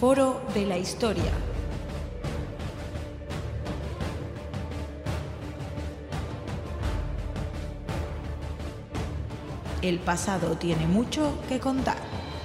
Foro de la Historia. El pasado tiene mucho que contar.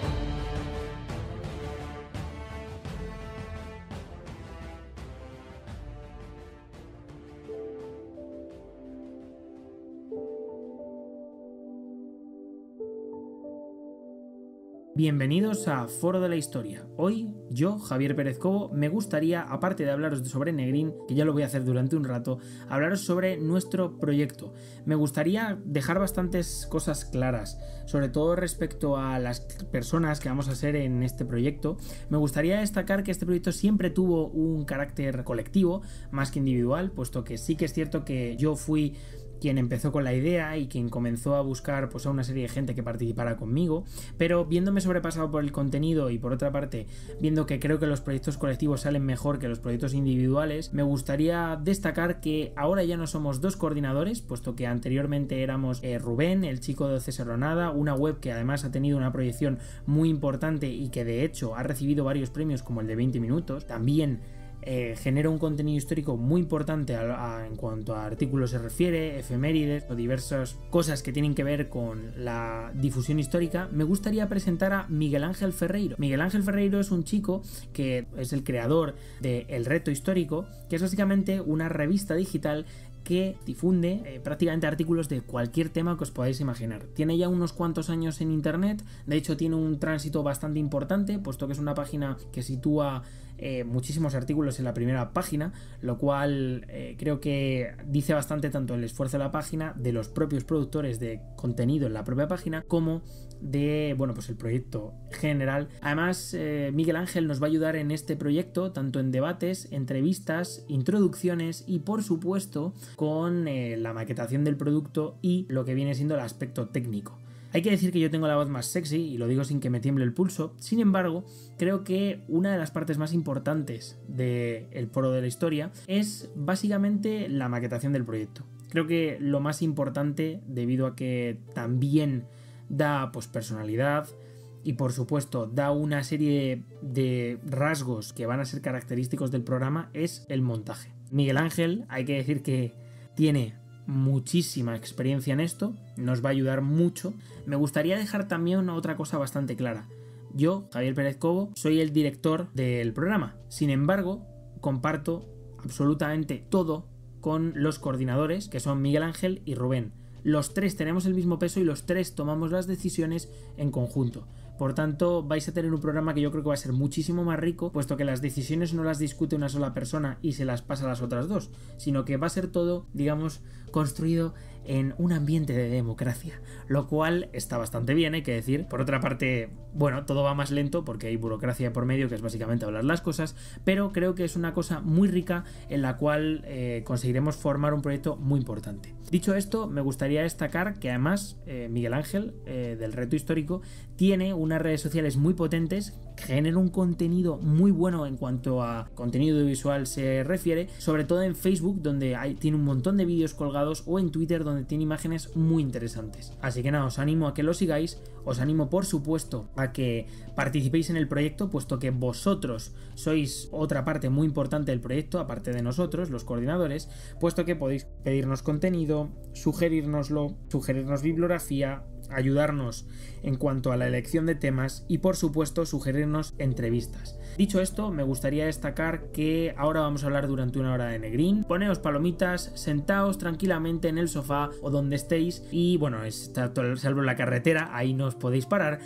Bienvenidos a Foro de la Historia. Hoy, yo, Javier Pérez Cobo, me gustaría, aparte de hablaros sobre Negrín, que ya lo voy a hacer durante un rato, hablaros sobre nuestro proyecto. Me gustaría dejar bastantes cosas claras, sobre todo respecto a las personas que vamos a ser en este proyecto. Me gustaría destacar que este proyecto siempre tuvo un carácter colectivo, más que individual, puesto que sí que es cierto que yo fui quien empezó con la idea y quien comenzó a buscar pues, a una serie de gente que participara conmigo, pero viéndome sobrepasado por el contenido y por otra parte viendo que creo que los proyectos colectivos salen mejor que los proyectos individuales, me gustaría destacar que ahora ya no somos dos coordinadores, puesto que anteriormente éramos Rubén, el chico de Oceseronada, una web que además ha tenido una proyección muy importante y que de hecho ha recibido varios premios como el de 20 minutos, también genera un contenido histórico muy importante en cuanto a artículos se refiere, efemérides o diversas cosas que tienen que ver con la difusión histórica. Me gustaría presentar a Miguel Ángel Ferreiro. Miguel Ángel Ferreiro es un chico que es el creador de El Reto Histórico, que es básicamente una revista digital que difunde prácticamente artículos de cualquier tema que os podáis imaginar. Tiene ya unos cuantos años en internet, de hecho tiene un tránsito bastante importante, puesto que es una página que sitúa muchísimos artículos en la primera página, lo cual creo que dice bastante tanto el esfuerzo de la página, de los propios productores de contenido en la propia página, como de, bueno, pues el proyecto general. Además, Miguel Ángel nos va a ayudar en este proyecto, tanto en debates, entrevistas, introducciones y por supuesto con la maquetación del producto y lo que viene siendo el aspecto técnico. Hay que decir que yo tengo la voz más sexy y lo digo sin que me tiemble el pulso. Sin embargo, creo que una de las partes más importantes del Foro de la Historia es básicamente la maquetación del proyecto. Creo que lo más importante, debido a que también da pues personalidad y por supuesto da una serie de rasgos que van a ser característicos del programa, es el montaje. Miguel Ángel, hay que decir que tiene muchísima experiencia en esto, nos va a ayudar mucho. Me gustaría dejar también otra cosa bastante clara. Yo, Javier Pérez Cobo, soy el director del programa. Sin embargo, comparto absolutamente todo con los coordinadores, que son Miguel Ángel y Rubén. Los tres tenemos el mismo peso y los tres tomamos las decisiones en conjunto. Por tanto, vais a tener un programa que yo creo que va a ser muchísimo más rico, puesto que las decisiones no las discute una sola persona y se las pasa a las otras dos, sino que va a ser todo, digamos, construido en un ambiente de democracia, lo cual está bastante bien, hay que decir. Por otra parte, bueno, todo va más lento porque hay burocracia por medio, que es básicamente hablar las cosas, pero creo que es una cosa muy rica en la cual conseguiremos formar un proyecto muy importante. Dicho esto, me gustaría destacar que además Miguel Ángel, del Reto Histórico, tiene unas redes sociales muy potentes, genera un contenido muy bueno en cuanto a contenido audiovisual se refiere, sobre todo en Facebook, donde tiene un montón de vídeos colgados, o en Twitter, donde tiene imágenes muy interesantes. Así que nada, os animo a que lo sigáis, os animo por supuesto a que participéis en el proyecto, puesto que vosotros sois otra parte muy importante del proyecto, aparte de nosotros, los coordinadores, puesto que podéis pedirnos contenido, sugerirnos bibliografía, ayudarnos en cuanto a la elección de temas y por supuesto sugerirnos entrevistas. Dicho esto, me gustaría destacar que ahora vamos a hablar durante una hora de Negrín. Poneos palomitas, sentaos tranquilamente en el sofá o donde estéis y bueno, está salvo la carretera, ahí no os podéis parar.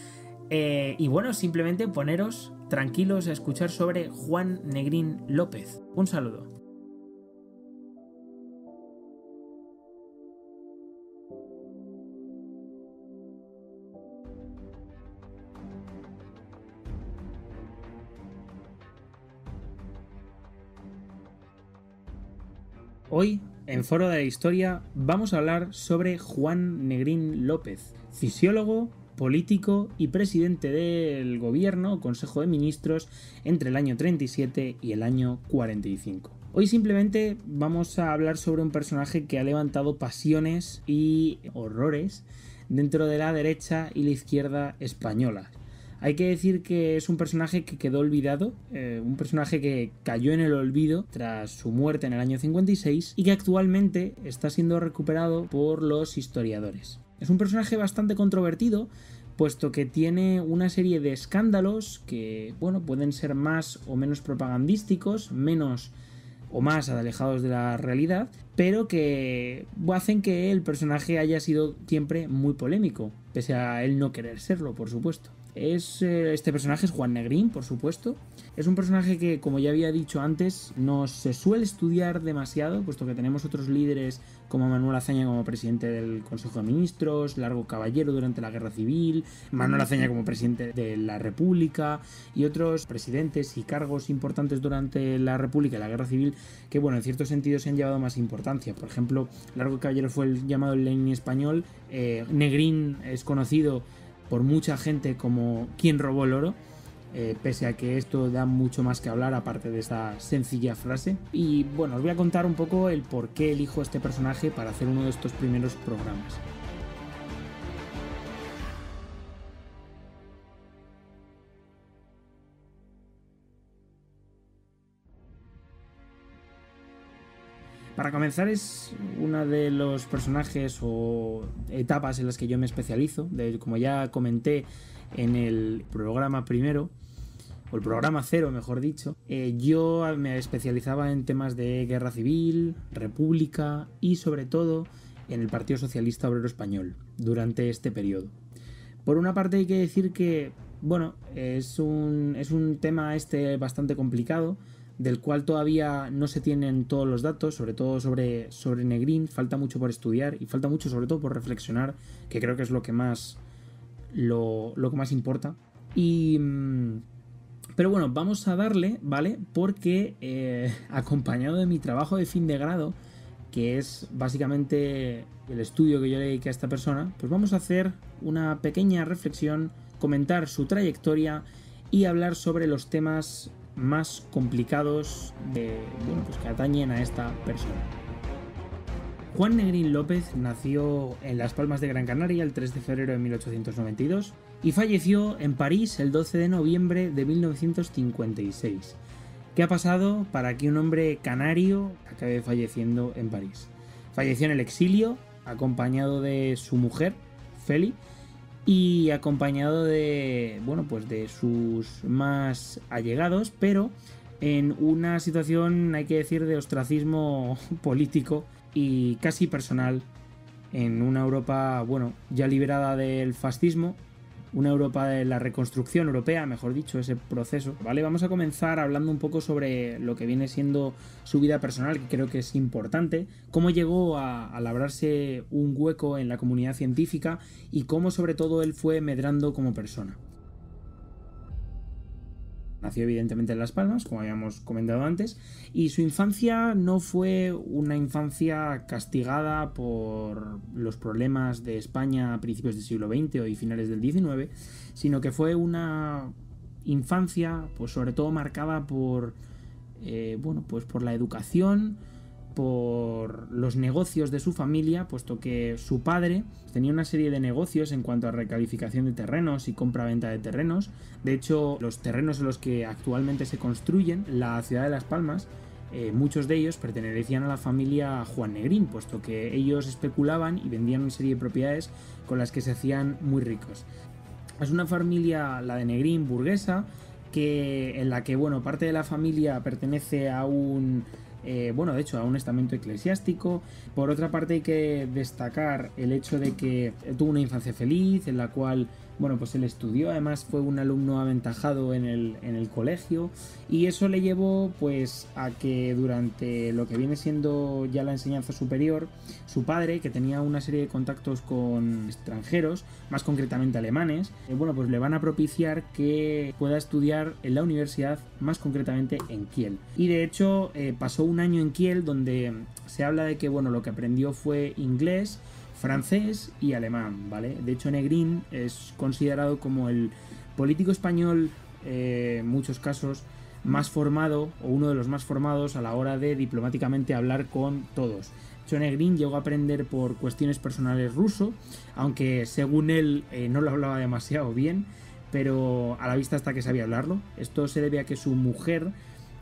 Y bueno, simplemente poneros tranquilos a escuchar sobre Juan Negrín López. Un saludo. Hoy, en Foro de la Historia, vamos a hablar sobre Juan Negrín López, fisiólogo, político y presidente del gobierno, Consejo de Ministros, entre el año 37 y el año 45. Hoy simplemente vamos a hablar sobre un personaje que ha levantado pasiones y horrores dentro de la derecha y la izquierda española. Hay que decir que es un personaje que quedó olvidado, un personaje que cayó en el olvido tras su muerte en el año 56 y que actualmente está siendo recuperado por los historiadores. Es un personaje bastante controvertido, puesto que tiene una serie de escándalos que, bueno, pueden ser más o menos propagandísticos, menos o más alejados de la realidad, pero que hacen que el personaje haya sido siempre muy polémico, pese a él no querer serlo, por supuesto. Este personaje es Juan Negrín, por supuesto. Es un personaje que, como ya había dicho antes, no se suele estudiar demasiado, puesto que tenemos otros líderes como Manuel Azaña como presidente del Consejo de Ministros, Largo Caballero durante la Guerra Civil, Manuel Azaña como presidente de la República y otros presidentes y cargos importantes durante la República y la Guerra Civil que, bueno, en cierto sentido se han llevado más importancia. Por ejemplo, Largo Caballero fue el llamado Lenin español, Negrín es conocido por mucha gente como quien robó el oro, pese a que esto da mucho más que hablar aparte de esta sencilla frase. Y bueno, os voy a contar un poco el por qué elijo este personaje para hacer uno de estos primeros programas. Para comenzar, es uno de los personajes o etapas en las que yo me especializo. Como ya comenté en el programa primero, o el programa 0 mejor dicho, yo me especializaba en temas de guerra civil, república y sobre todo en el Partido Socialista Obrero Español durante este periodo. Por una parte hay que decir que, bueno, es un tema bastante complicado, del cual todavía no se tienen todos los datos, sobre todo sobre Negrín. Falta mucho por estudiar y falta mucho sobre todo por reflexionar, que creo que es lo que más importa. Pero bueno, vamos a darle, ¿vale? Porque acompañado de mi trabajo de fin de grado, que es básicamente el estudio que yo le dediqué a esta persona, pues vamos a hacer una pequeña reflexión, comentar su trayectoria y hablar sobre los temas más complicados que atañen a esta persona. Juan Negrín López nació en Las Palmas de Gran Canaria el 3 de febrero de 1892 y falleció en París el 12 de noviembre de 1956. ¿Qué ha pasado para que un hombre canario acabe falleciendo en París? Falleció en el exilio, acompañado de su mujer, Feli, y acompañado de sus más allegados, pero en una situación, hay que decir, de ostracismo político y casi personal en una Europa, ya liberada del fascismo, una Europa de la reconstrucción europea, mejor dicho, ese proceso, ¿vale? Vamos a comenzar hablando un poco sobre lo que viene siendo su vida personal, que creo que es importante, cómo llegó a labrarse un hueco en la comunidad científica y cómo sobre todo él fue medrando como persona. Nació evidentemente en Las Palmas, como habíamos comentado antes, y su infancia no fue una infancia castigada por los problemas de España a principios del siglo XX y finales del XIX, sino que fue una infancia pues sobre todo marcada por la educación, por los negocios de su familia, puesto que su padre tenía una serie de negocios en cuanto a recalificación de terrenos y compra-venta de terrenos. De hecho, los terrenos en los que actualmente se construyen la ciudad de Las Palmas, muchos de ellos pertenecían a la familia Juan Negrín, puesto que ellos especulaban y vendían una serie de propiedades con las que se hacían muy ricos. Es una familia, la de Negrín, burguesa, en la que parte de la familia pertenece a un estamento eclesiástico. Por otra parte, hay que destacar el hecho de que tuvo una infancia feliz, en la cual él estudió, además fue un alumno aventajado en el colegio, y eso le llevó a que durante lo que viene siendo ya la enseñanza superior, su padre, que tenía una serie de contactos con extranjeros, más concretamente alemanes, le van a propiciar que pueda estudiar en la universidad, más concretamente en Kiel. Y de hecho pasó un año en Kiel donde se habla de que lo que aprendió fue inglés, francés y alemán, ¿vale? De hecho, Negrín es considerado como el político español, en muchos casos, más formado, o uno de los más formados a la hora de diplomáticamente hablar con todos. De hecho, Negrín llegó a aprender por cuestiones personales ruso, aunque según él no lo hablaba demasiado bien, pero a la vista está que sabía hablarlo. Esto se debe a que su mujer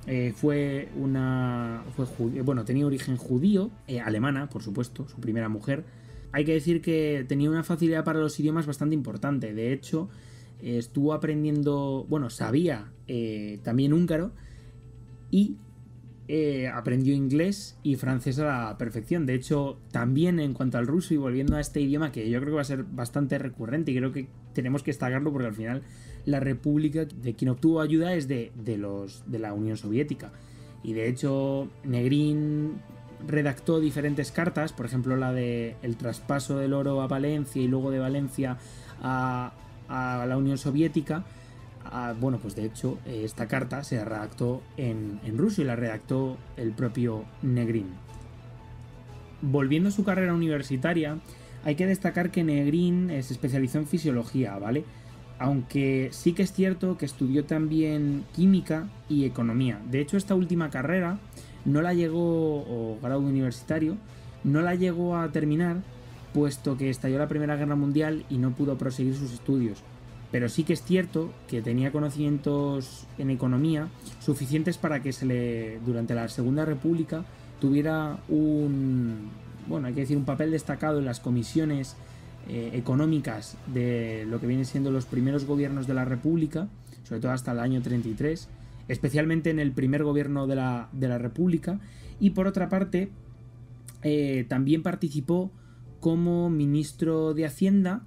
tenía origen judío, alemana, por supuesto, su primera mujer. Hay que decir que tenía una facilidad para los idiomas bastante importante. De hecho, estuvo aprendiendo, sabía también húngaro y aprendió inglés y francés a la perfección. De hecho, también en cuanto al ruso, y volviendo a este idioma que yo creo que va a ser bastante recurrente y creo que tenemos que destacarlo porque al final la república de quien obtuvo ayuda es de la Unión Soviética. Y de hecho, Negrín redactó diferentes cartas, por ejemplo la de el traspaso del oro a Valencia y luego de Valencia a la Unión Soviética. Pues de hecho esta carta se redactó en ruso y la redactó el propio Negrín. Volviendo a su carrera universitaria, hay que destacar que Negrín se especializó en fisiología, ¿vale? Aunque sí que es cierto que estudió también química y economía. De hecho, esta última carrera no la llegó, o grado universitario, no la llegó a terminar, puesto que estalló la Primera Guerra Mundial y no pudo proseguir sus estudios. Pero sí que es cierto que tenía conocimientos en economía suficientes para que durante la Segunda República tuviera un papel destacado en las comisiones económicas de lo que vienen siendo los primeros gobiernos de la República, sobre todo hasta el año 33, especialmente en el primer gobierno de la República. Y por otra parte, también participó como ministro de Hacienda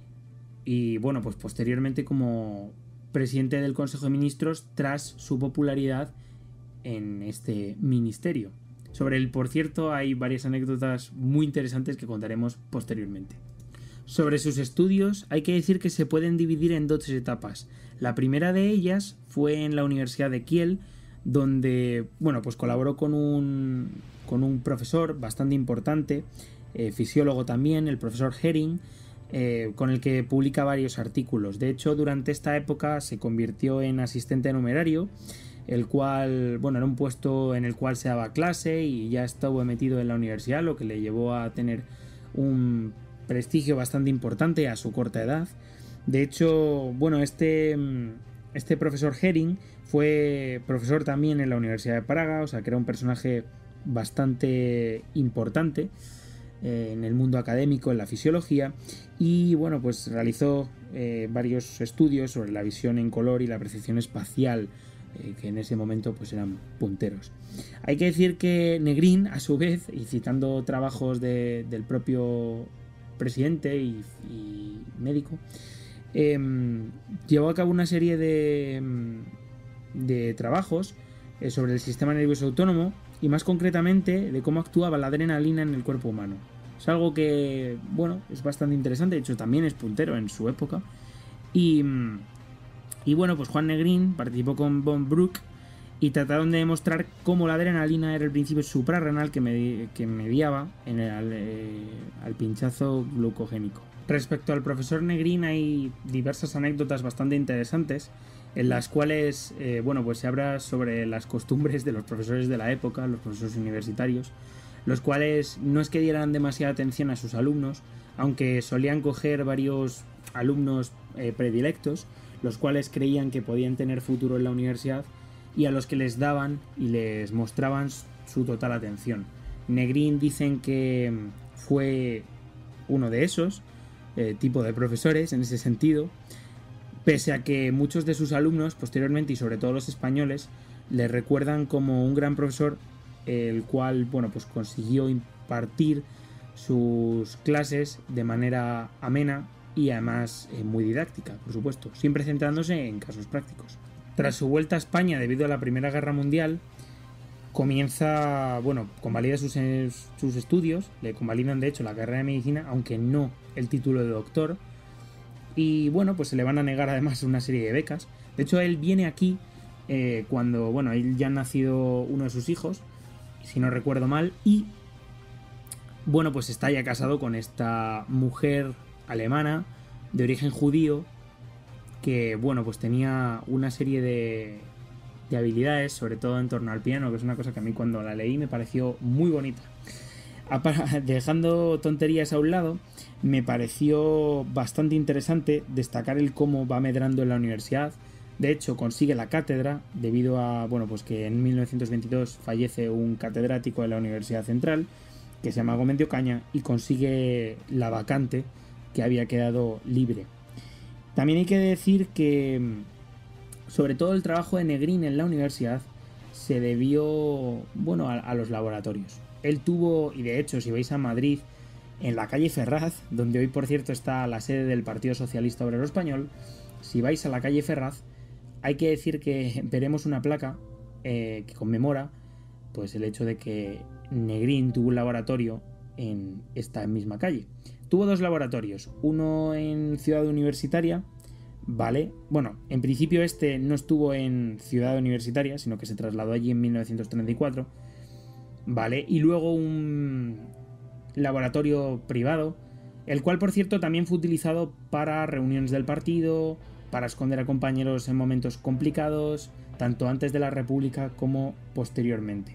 y pues posteriormente como presidente del Consejo de Ministros tras su popularidad en este ministerio. Sobre él, por cierto, hay varias anécdotas muy interesantes que contaremos posteriormente. Sobre sus estudios, hay que decir que se pueden dividir en dos etapas. La primera de ellas fue en la Universidad de Kiel, donde colaboró con un profesor bastante importante, fisiólogo también, el profesor Hering, con el que publica varios artículos. De hecho, durante esta época se convirtió en asistente numerario, el cual, era un puesto en el cual se daba clase y ya estuvo metido en la universidad, lo que le llevó a tener un prestigio bastante importante a su corta edad. De hecho, este profesor Hering fue profesor también en la Universidad de Praga, o sea que era un personaje bastante importante en el mundo académico, en la fisiología, y realizó varios estudios sobre la visión en color y la percepción espacial, que en ese momento eran punteros. Hay que decir que Negrín, a su vez, y citando trabajos del propio presidente y médico, llevó a cabo una serie de trabajos sobre el sistema nervioso autónomo y más concretamente de cómo actuaba la adrenalina en el cuerpo humano. Es algo que, es bastante interesante, de hecho también es puntero en su época. Y Juan Negrín participó con von Bruck y trataron de demostrar cómo la adrenalina era el principio suprarrenal que mediaba al pinchazo glucogénico. Respecto al profesor Negrín hay diversas anécdotas bastante interesantes en las cuales se habla sobre las costumbres de los profesores de la época, los profesores universitarios, los cuales no es que dieran demasiada atención a sus alumnos, aunque solían coger varios alumnos predilectos, los cuales creían que podían tener futuro en la universidad y a los que les daban y les mostraban su total atención. Negrín dicen que fue uno de esos tipo de profesores en ese sentido, pese a que muchos de sus alumnos posteriormente y sobre todo los españoles le recuerdan como un gran profesor, el cual consiguió impartir sus clases de manera amena y además muy didáctica, por supuesto, siempre centrándose en casos prácticos. Tras su vuelta a España debido a la Primera Guerra Mundial, convalida sus estudios, le convalidan de hecho la carrera de medicina, aunque no el título de doctor, y se le van a negar además una serie de becas. De hecho, él viene aquí cuando él ya ha nacido uno de sus hijos, si no recuerdo mal, y está ya casado con esta mujer alemana de origen judío que tenía una serie de habilidades, sobre todo en torno al piano, que es una cosa que a mí cuando la leí me pareció muy bonita. Dejando tonterías a un lado, me pareció bastante interesante destacar el cómo va medrando en la universidad. De hecho, consigue la cátedra debido a, bueno, pues que en 1922 fallece un catedrático de la Universidad Central que se llama Gómez de Ocaña y consigue la vacante que había quedado libre. También hay que decir que, sobre todo, el trabajo de Negrín en la universidad se debió, bueno, a los laboratorios. Él tuvo, y de hecho, si vais a Madrid, en la calle Ferraz, donde hoy por cierto está la sede del Partido Socialista Obrero Español, si vais a la calle Ferraz, hay que decir que veremos una placa que conmemora pues el hecho de que Negrín tuvo un laboratorio en esta misma calle. Tuvo dos laboratorios, uno en Ciudad Universitaria, ¿vale? Bueno, en principio este no estuvo en Ciudad Universitaria, sino que se trasladó allí en 1934, ¿vale? Y luego un laboratorio privado, el cual por cierto también fue utilizado para reuniones del partido, para esconder a compañeros en momentos complicados, tanto antes de la República como posteriormente.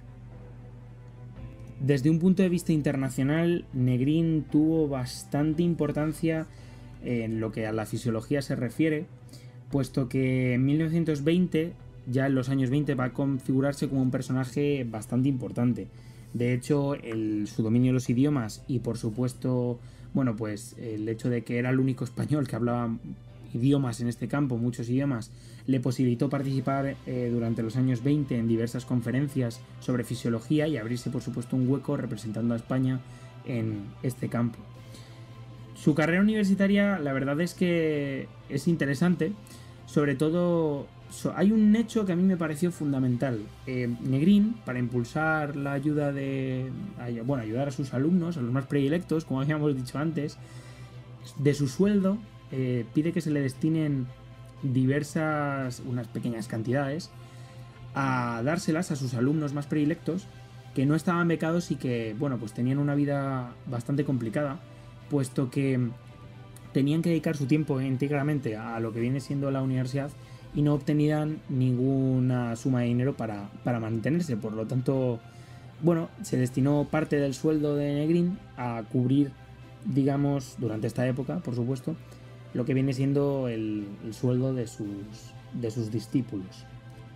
Desde un punto de vista internacional, Negrín tuvo bastante importancia en lo que a la fisiología se refiere, puesto que en 1920, ya en los años 20, va a configurarse como un personaje bastante importante. De hecho, su dominio de los idiomas y, por supuesto, bueno, pues el hecho de que era el único español que hablaba idiomas en este campo, muchos idiomas, le posibilitó participar durante los años 20 en diversas conferencias sobre fisiología y abrirse, por supuesto, un hueco representando a España en este campo. Su carrera universitaria, la verdad es que es interesante, sobre todo hay un hecho que a mí me pareció fundamental. Negrín, para impulsar la ayuda ayudar a sus alumnos, a los más predilectos, como habíamos dicho antes, de su sueldo pide que se le destinen unas pequeñas cantidades a dárselas a sus alumnos más predilectos que no estaban becados y que, bueno, pues tenían una vida bastante complicada, puesto que tenían que dedicar su tiempo íntegramente a lo que viene siendo la universidad y no obtenían ninguna suma de dinero para mantenerse. Por lo tanto, bueno, se destinó parte del sueldo de Negrín a cubrir, digamos, durante esta época, por supuesto, lo que viene siendo el sueldo de sus discípulos.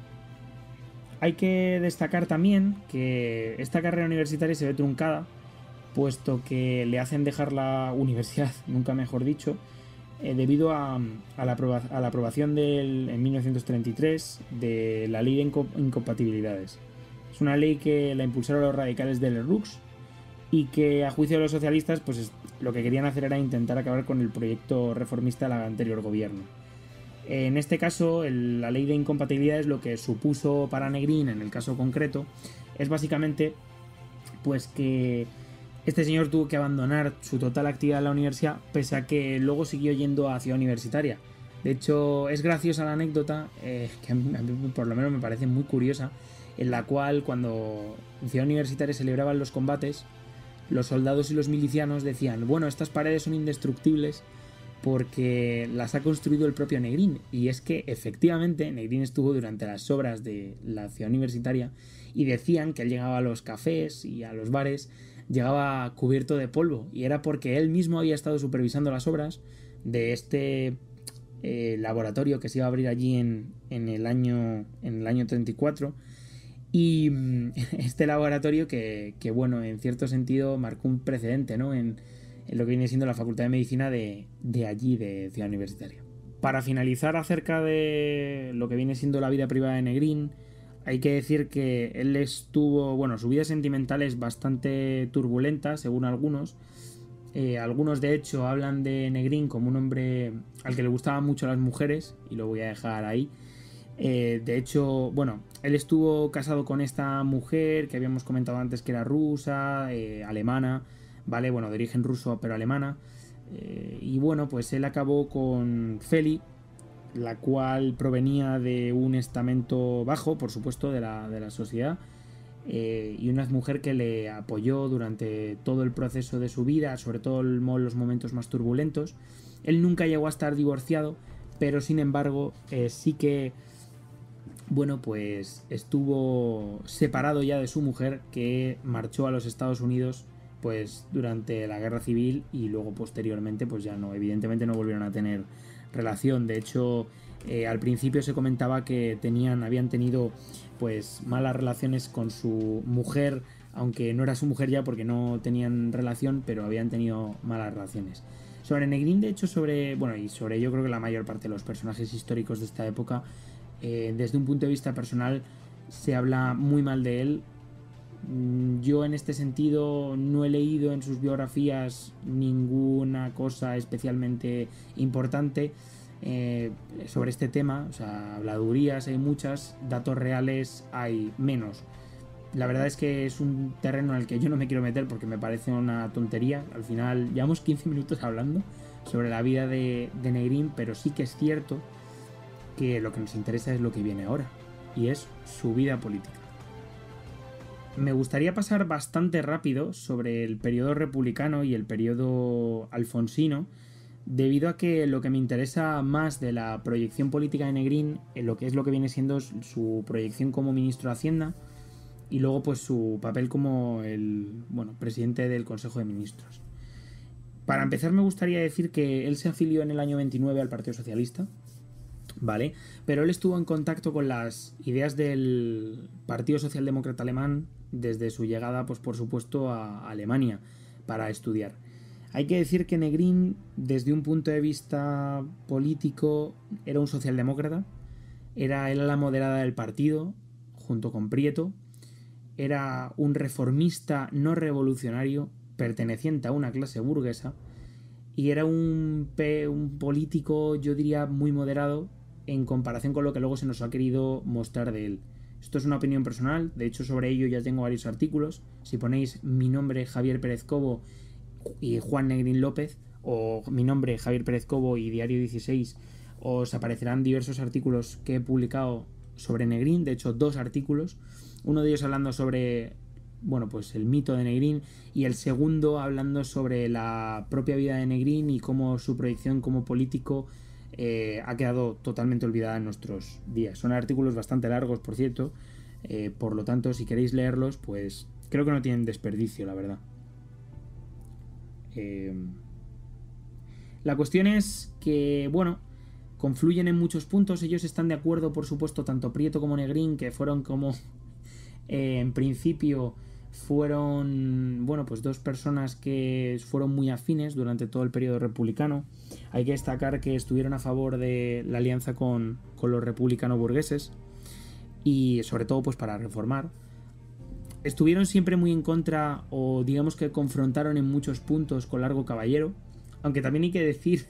Hay que destacar también que esta carrera universitaria se ve truncada, puesto que le hacen dejar la universidad, nunca mejor dicho, debido a la aprobación en 1933 de la ley de incompatibilidades. Es una ley que la impulsaron los radicales del RUX y que, a juicio de los socialistas, pues lo que querían hacer era intentar acabar con el proyecto reformista del anterior gobierno. En este caso, la ley de incompatibilidades, lo que supuso para Negrín, en el caso concreto, es básicamente pues que este señor tuvo que abandonar su total actividad en la universidad, pese a que luego siguió yendo a Ciudad Universitaria. De hecho, es graciosa la anécdota, que a mí por lo menos me parece muy curiosa, en la cual, cuando en Ciudad Universitaria se libraban los combates, los soldados y los milicianos decían: bueno, estas paredes son indestructibles porque las ha construido el propio Negrín. Y es que efectivamente Negrín estuvo durante las obras de la Ciudad Universitaria y decían que él llegaba a los cafés y a los bares, llegaba cubierto de polvo, y era porque él mismo había estado supervisando las obras de este laboratorio que se iba a abrir allí en el año 34. Y este laboratorio que bueno, en cierto sentido marcó un precedente, ¿no?, en lo que viene siendo la Facultad de Medicina de allí, de Ciudad Universitaria. Para finalizar acerca de lo que viene siendo la vida privada de Negrín, hay que decir que él estuvo, bueno, su vida sentimental es bastante turbulenta, según algunos. Algunos, de hecho, hablan de Negrín como un hombre al que le gustaban mucho las mujeres, y lo voy a dejar ahí. De hecho, bueno, él estuvo casado con esta mujer que habíamos comentado antes, que era rusa, alemana, ¿vale? Bueno, de origen ruso pero alemana. Y bueno, pues él acabó con Feli, la cual provenía de un estamento bajo, por supuesto, de la sociedad, y una mujer que le apoyó durante todo el proceso de su vida, sobre todo en los momentos más turbulentos. Él nunca llegó a estar divorciado, pero sin embargo sí que, bueno, pues estuvo separado ya de su mujer, que marchó a los Estados Unidos pues durante la guerra civil, y luego posteriormente pues ya no, evidentemente no volvieron a tener relación. De hecho, al principio se comentaba que habían tenido pues malas relaciones con su mujer, aunque no era su mujer ya porque no tenían relación, pero habían tenido malas relaciones. Sobre Negrín, de hecho, y sobre yo creo que la mayor parte de los personajes históricos de esta época, desde un punto de vista personal se habla muy mal de él. Yo en este sentido no he leído en sus biografías ninguna cosa especialmente importante sobre este tema. O sea, habladurías hay muchas, datos reales hay menos. La verdad es que es un terreno en el que yo no me quiero meter porque me parece una tontería. Al final llevamos 15 minutos hablando sobre la vida de Negrín, pero sí que es cierto que lo que nos interesa es lo que viene ahora, y es su vida política. Me gustaría pasar bastante rápido sobre el periodo republicano y el periodo alfonsino, debido a que lo que me interesa más de la proyección política de Negrín, lo que es lo que viene siendo su proyección como ministro de Hacienda, y luego pues su papel como presidente del Consejo de Ministros. Para empezar, me gustaría decir que él se afilió en el año 29 al Partido Socialista, ¿vale? Pero él estuvo en contacto con las ideas del Partido Socialdemócrata Alemán desde su llegada, pues por supuesto, a Alemania para estudiar. Hay que decir que Negrín, desde un punto de vista político, era un socialdemócrata, era la moderada del partido, junto con Prieto, era un reformista no revolucionario, perteneciente a una clase burguesa, y era un político, yo diría, muy moderado en comparación con lo que luego se nos ha querido mostrar de él. Esto es una opinión personal, de hecho sobre ello ya tengo varios artículos. Si ponéis mi nombre Javier Pérez Cobo y Juan Negrín López, o mi nombre Javier Pérez Cobo y Diario 16, os aparecerán diversos artículos que he publicado sobre Negrín, de hecho 2 artículos, uno de ellos hablando sobre pues el mito de Negrín, y el segundo hablando sobre la propia vida de Negrín y cómo su proyección como político ha quedado totalmente olvidada en nuestros días. Son artículos bastante largos, por cierto, por lo tanto, si queréis leerlos, pues creo que no tienen desperdicio, la verdad. La cuestión es que, confluyen en muchos puntos. Ellos están de acuerdo, por supuesto, tanto Prieto como Negrín, que fueron como en principio fueron pues 2 personas que fueron muy afines durante todo el periodo republicano. Hay que destacar que estuvieron a favor de la alianza con los republicanos burgueses, y sobre todo pues para reformar. Estuvieron siempre muy en contra, o digamos que confrontaron en muchos puntos con Largo Caballero, aunque también hay que decir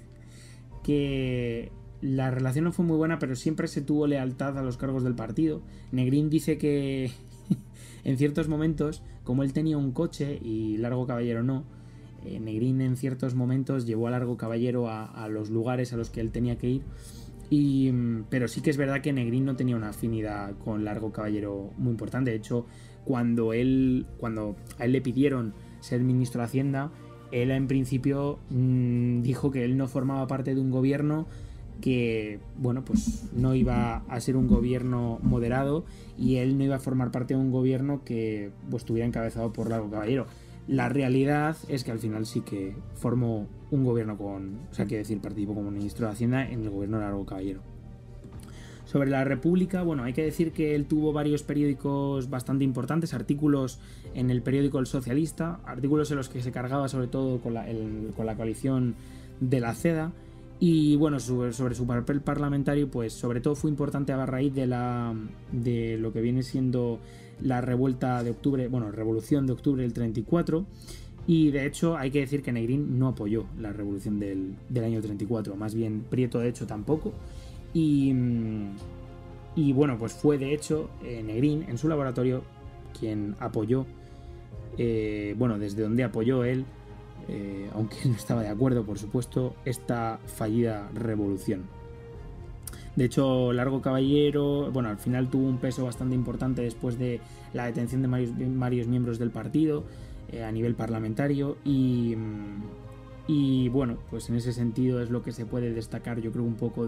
que la relación no fue muy buena, pero siempre se tuvo lealtad a los cargos del partido. Negrín dice que en ciertos momentos, como él tenía un coche y Largo Caballero no, Negrín en ciertos momentos llevó a Largo Caballero a los lugares a los que él tenía que ir, pero sí que es verdad que Negrín no tenía una afinidad con Largo Caballero muy importante. De hecho, cuando a él le pidieron ser ministro de Hacienda, él en principio dijo que él no formaba parte de un gobierno que pues no iba a ser un gobierno moderado, y él no iba a formar parte de un gobierno que estuviera encabezado por Largo Caballero. La realidad es que al final sí que formó un gobierno participó como ministro de Hacienda en el gobierno de Largo Caballero. Sobre la República, hay que decir que él tuvo varios periódicos bastante importantes, artículos en el periódico El Socialista, artículos en los que se cargaba sobre todo con la coalición de la CEDA. Y sobre su papel parlamentario, pues sobre todo fue importante a raíz de lo que viene siendo la revuelta de octubre, revolución de octubre del 34. Y de hecho hay que decir que Negrín no apoyó la revolución del año 34, más bien Prieto de hecho tampoco. Y pues fue de hecho Negrín en su laboratorio quien apoyó, desde donde apoyó él, aunque no estaba de acuerdo, por supuesto, esta fallida revolución. De hecho, Largo Caballero, al final tuvo un peso bastante importante después de la detención de varios miembros del partido a nivel parlamentario, y pues en ese sentido es lo que se puede destacar, yo creo, un poco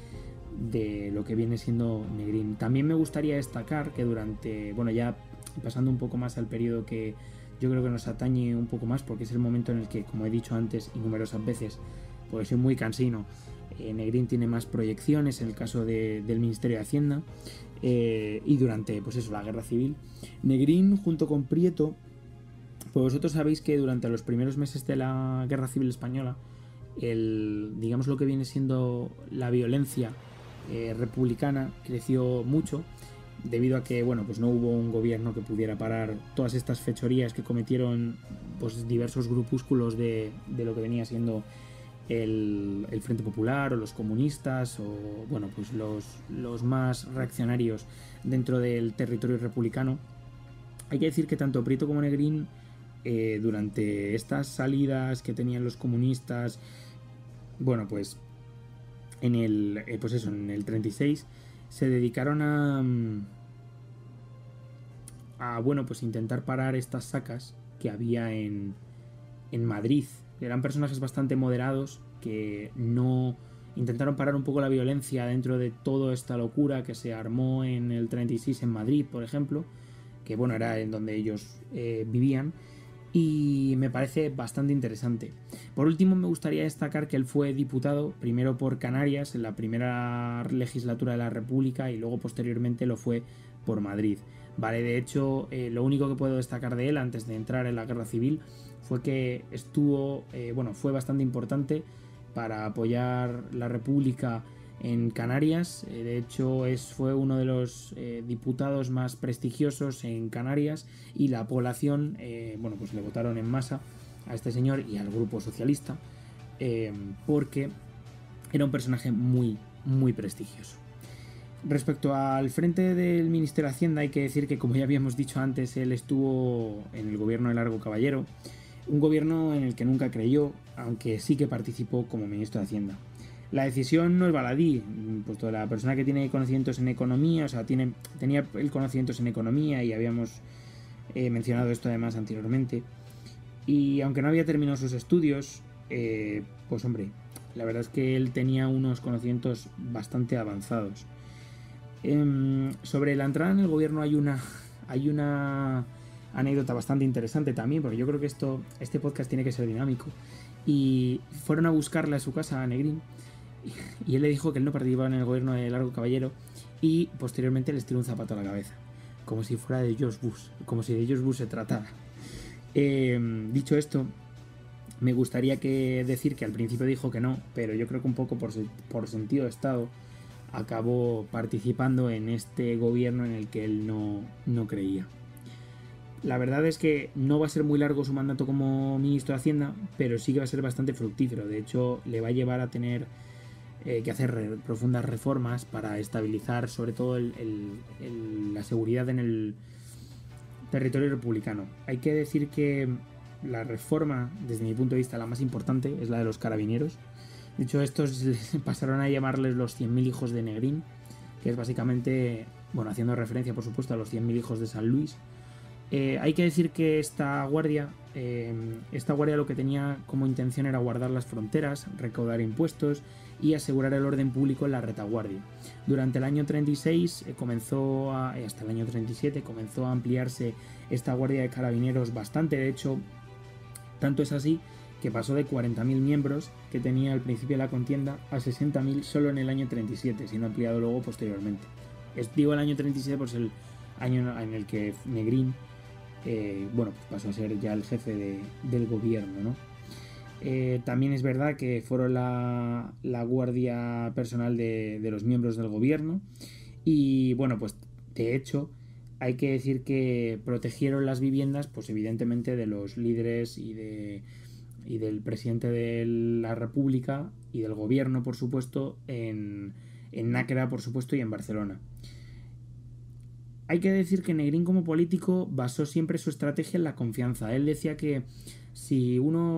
de lo que viene siendo Negrín. También me gustaría destacar que durante, ya pasando un poco más al periodo que yo creo que nos atañe un poco más, porque es el momento en el que, como he dicho antes y numerosas veces, porque soy muy cansino, Negrín tiene más proyecciones en el caso del Ministerio de Hacienda, y durante, pues eso, la Guerra Civil. Negrín, junto con Prieto, pues vosotros sabéis que durante los primeros meses de la Guerra Civil Española, digamos lo que viene siendo la violencia republicana creció mucho, debido a que, bueno, pues no hubo un gobierno que pudiera parar todas estas fechorías que cometieron, pues, diversos grupúsculos de lo que venía siendo el Frente Popular o los comunistas, o, bueno, pues los más reaccionarios dentro del territorio republicano. Hay que decir que tanto Prieto como Negrín, durante estas salidas que tenían los comunistas, bueno, pues en el 36 se dedicaron a bueno, pues intentar parar estas sacas que había en Madrid. Eran personajes bastante moderados que no intentaron parar un poco la violencia dentro de toda esta locura que se armó en el 36 en Madrid, por ejemplo, que, bueno, era en donde ellos vivían, y me parece bastante interesante. Por último, me gustaría destacar que él fue diputado primero por Canarias en la primera legislatura de la República, y luego posteriormente lo fue por Madrid. Vale, de hecho, lo único que puedo destacar de él antes de entrar en la Guerra Civil fue que fue bastante importante para apoyar la República en Canarias. De hecho, fue uno de los diputados más prestigiosos en Canarias, y la población, pues le votaron en masa a este señor y al grupo socialista, porque era un personaje muy, muy prestigioso. Respecto al frente del Ministerio de Hacienda, hay que decir que, como ya habíamos dicho antes, él estuvo en el gobierno de Largo Caballero, un gobierno en el que nunca creyó, aunque sí que participó como ministro de Hacienda. La decisión no es baladí, puesto la persona que tiene conocimientos en economía, o sea, tenía el conocimientos en economía, y habíamos mencionado esto además anteriormente, y aunque no había terminado sus estudios, pues hombre, la verdad es que él tenía unos conocimientos bastante avanzados. Sobre la entrada en el gobierno hay una anécdota bastante interesante también, porque yo creo que este podcast tiene que ser dinámico. Y fueron a buscarle a su casa a Negrín, y él le dijo que él no participaba en el gobierno de Largo Caballero, y posteriormente les tiró un zapato a la cabeza, como si fuera de George Bush, como si de George Bush se tratara. Dicho esto, me gustaría decir que al principio dijo que no, pero yo creo que un poco por sentido de Estado acabó participando en este gobierno en el que él no creía. La verdad es que no va a ser muy largo su mandato como ministro de Hacienda, pero sí que va a ser bastante fructífero. De hecho, le va a llevar a tener que hacer profundas reformas para estabilizar sobre todo la seguridad en el territorio republicano. Hay que decir que la reforma, desde mi punto de vista, la más importante es la de los carabineros. De hecho, estos pasaron a llamarles los 100.000 hijos de Negrín, que es básicamente, bueno, haciendo referencia por supuesto a los 100.000 hijos de San Luis. Hay que decir que esta guardia lo que tenía como intención era guardar las fronteras, recaudar impuestos y asegurar el orden público en la retaguardia. Durante el año 36 hasta el año 37 comenzó a ampliarse esta guardia de carabineros bastante. De hecho, tanto es así que pasó de 40.000 miembros que tenía al principio de la contienda a 60.000 solo en el año 37, siendo ampliado luego posteriormente. Digo el año 37 pues el año en el que Negrín pues pasó a ser ya el jefe del gobierno, ¿no? También es verdad que fueron la guardia personal de los miembros del gobierno, y bueno, pues de hecho hay que decir que protegieron las viviendas, pues evidentemente de los líderes y del presidente de la República y del gobierno, por supuesto, en Nájera, por supuesto, y en Barcelona. Hay que decir que Negrín, como político, basó siempre su estrategia en la confianza. Él decía que si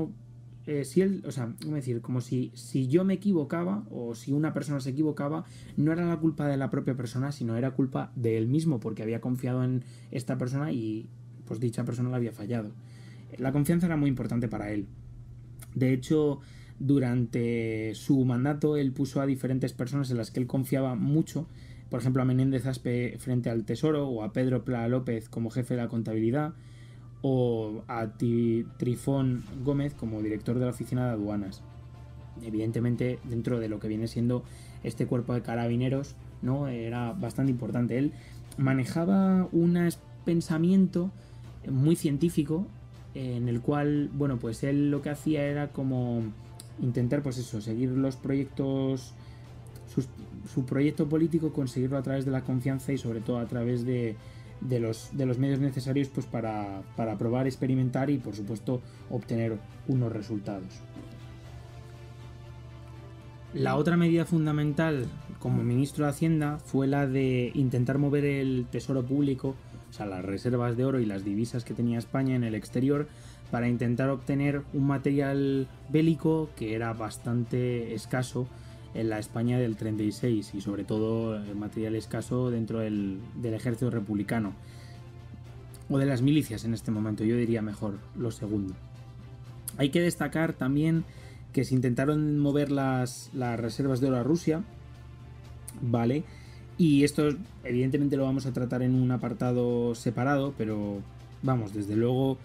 yo me equivocaba, o si una persona se equivocaba, no era la culpa de la propia persona, sino era culpa de él mismo, porque había confiado en esta persona y pues dicha persona la había fallado. La confianza era muy importante para él. De hecho, durante su mandato él puso a diferentes personas en las que él confiaba mucho, por ejemplo a Menéndez Aspe frente al Tesoro, o a Pedro Pla López como jefe de la contabilidad, o a Trifón Gómez como director de la oficina de aduanas. Evidentemente, dentro de lo que viene siendo este cuerpo de carabineros, ¿no? Era bastante importante. Él manejaba un pensamiento muy científico, en el cual, bueno, pues él lo que hacía era como intentar, pues eso, seguir los proyectos, su proyecto político, conseguirlo a través de la confianza y sobre todo a través de los medios necesarios, pues para probar, experimentar y por supuesto obtener unos resultados. La otra medida fundamental como ministro de Hacienda fue la de intentar mover el tesoro público, o sea, las reservas de oro y las divisas que tenía España en el exterior, para intentar obtener un material bélico que era bastante escaso en la España del 36 y sobre todo material escaso dentro del ejército republicano o de las milicias en este momento, yo diría mejor lo segundo. Hay que destacar también que se intentaron mover las reservas de oro a Rusia, ¿vale? Y esto evidentemente lo vamos a tratar en un apartado separado, pero vamos, desde luego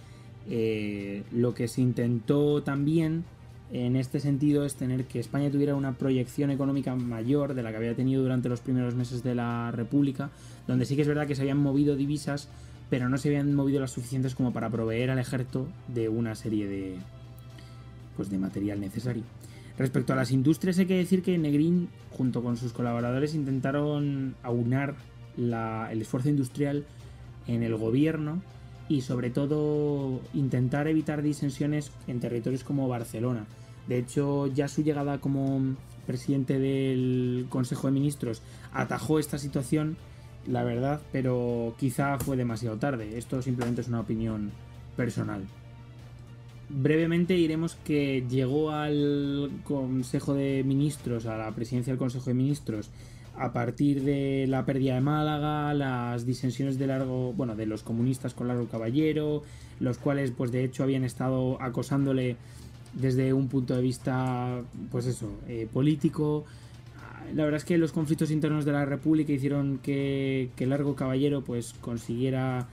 lo que se intentó también en este sentido es tener que España tuviera una proyección económica mayor de la que había tenido durante los primeros meses de la República, donde sí que es verdad que se habían movido divisas, pero no se habían movido las suficientes como para proveer al ejército de una serie de material necesario. Respecto a las industrias, hay que decir que Negrín, junto con sus colaboradores, intentaron aunar el esfuerzo industrial en el gobierno y sobre todo intentar evitar disensiones en territorios como Barcelona. De hecho, ya su llegada como presidente del Consejo de Ministros atajó esta situación, la verdad, pero quizá fue demasiado tarde. Esto simplemente es una opinión personal. Brevemente diremos que llegó al Consejo de Ministros, a la presidencia del Consejo de Ministros, a partir de la pérdida de Málaga, las disensiones de los comunistas con Largo Caballero, los cuales pues de hecho habían estado acosándole desde un punto de vista político. La verdad es que los conflictos internos de la República hicieron que Largo Caballero pues consiguiera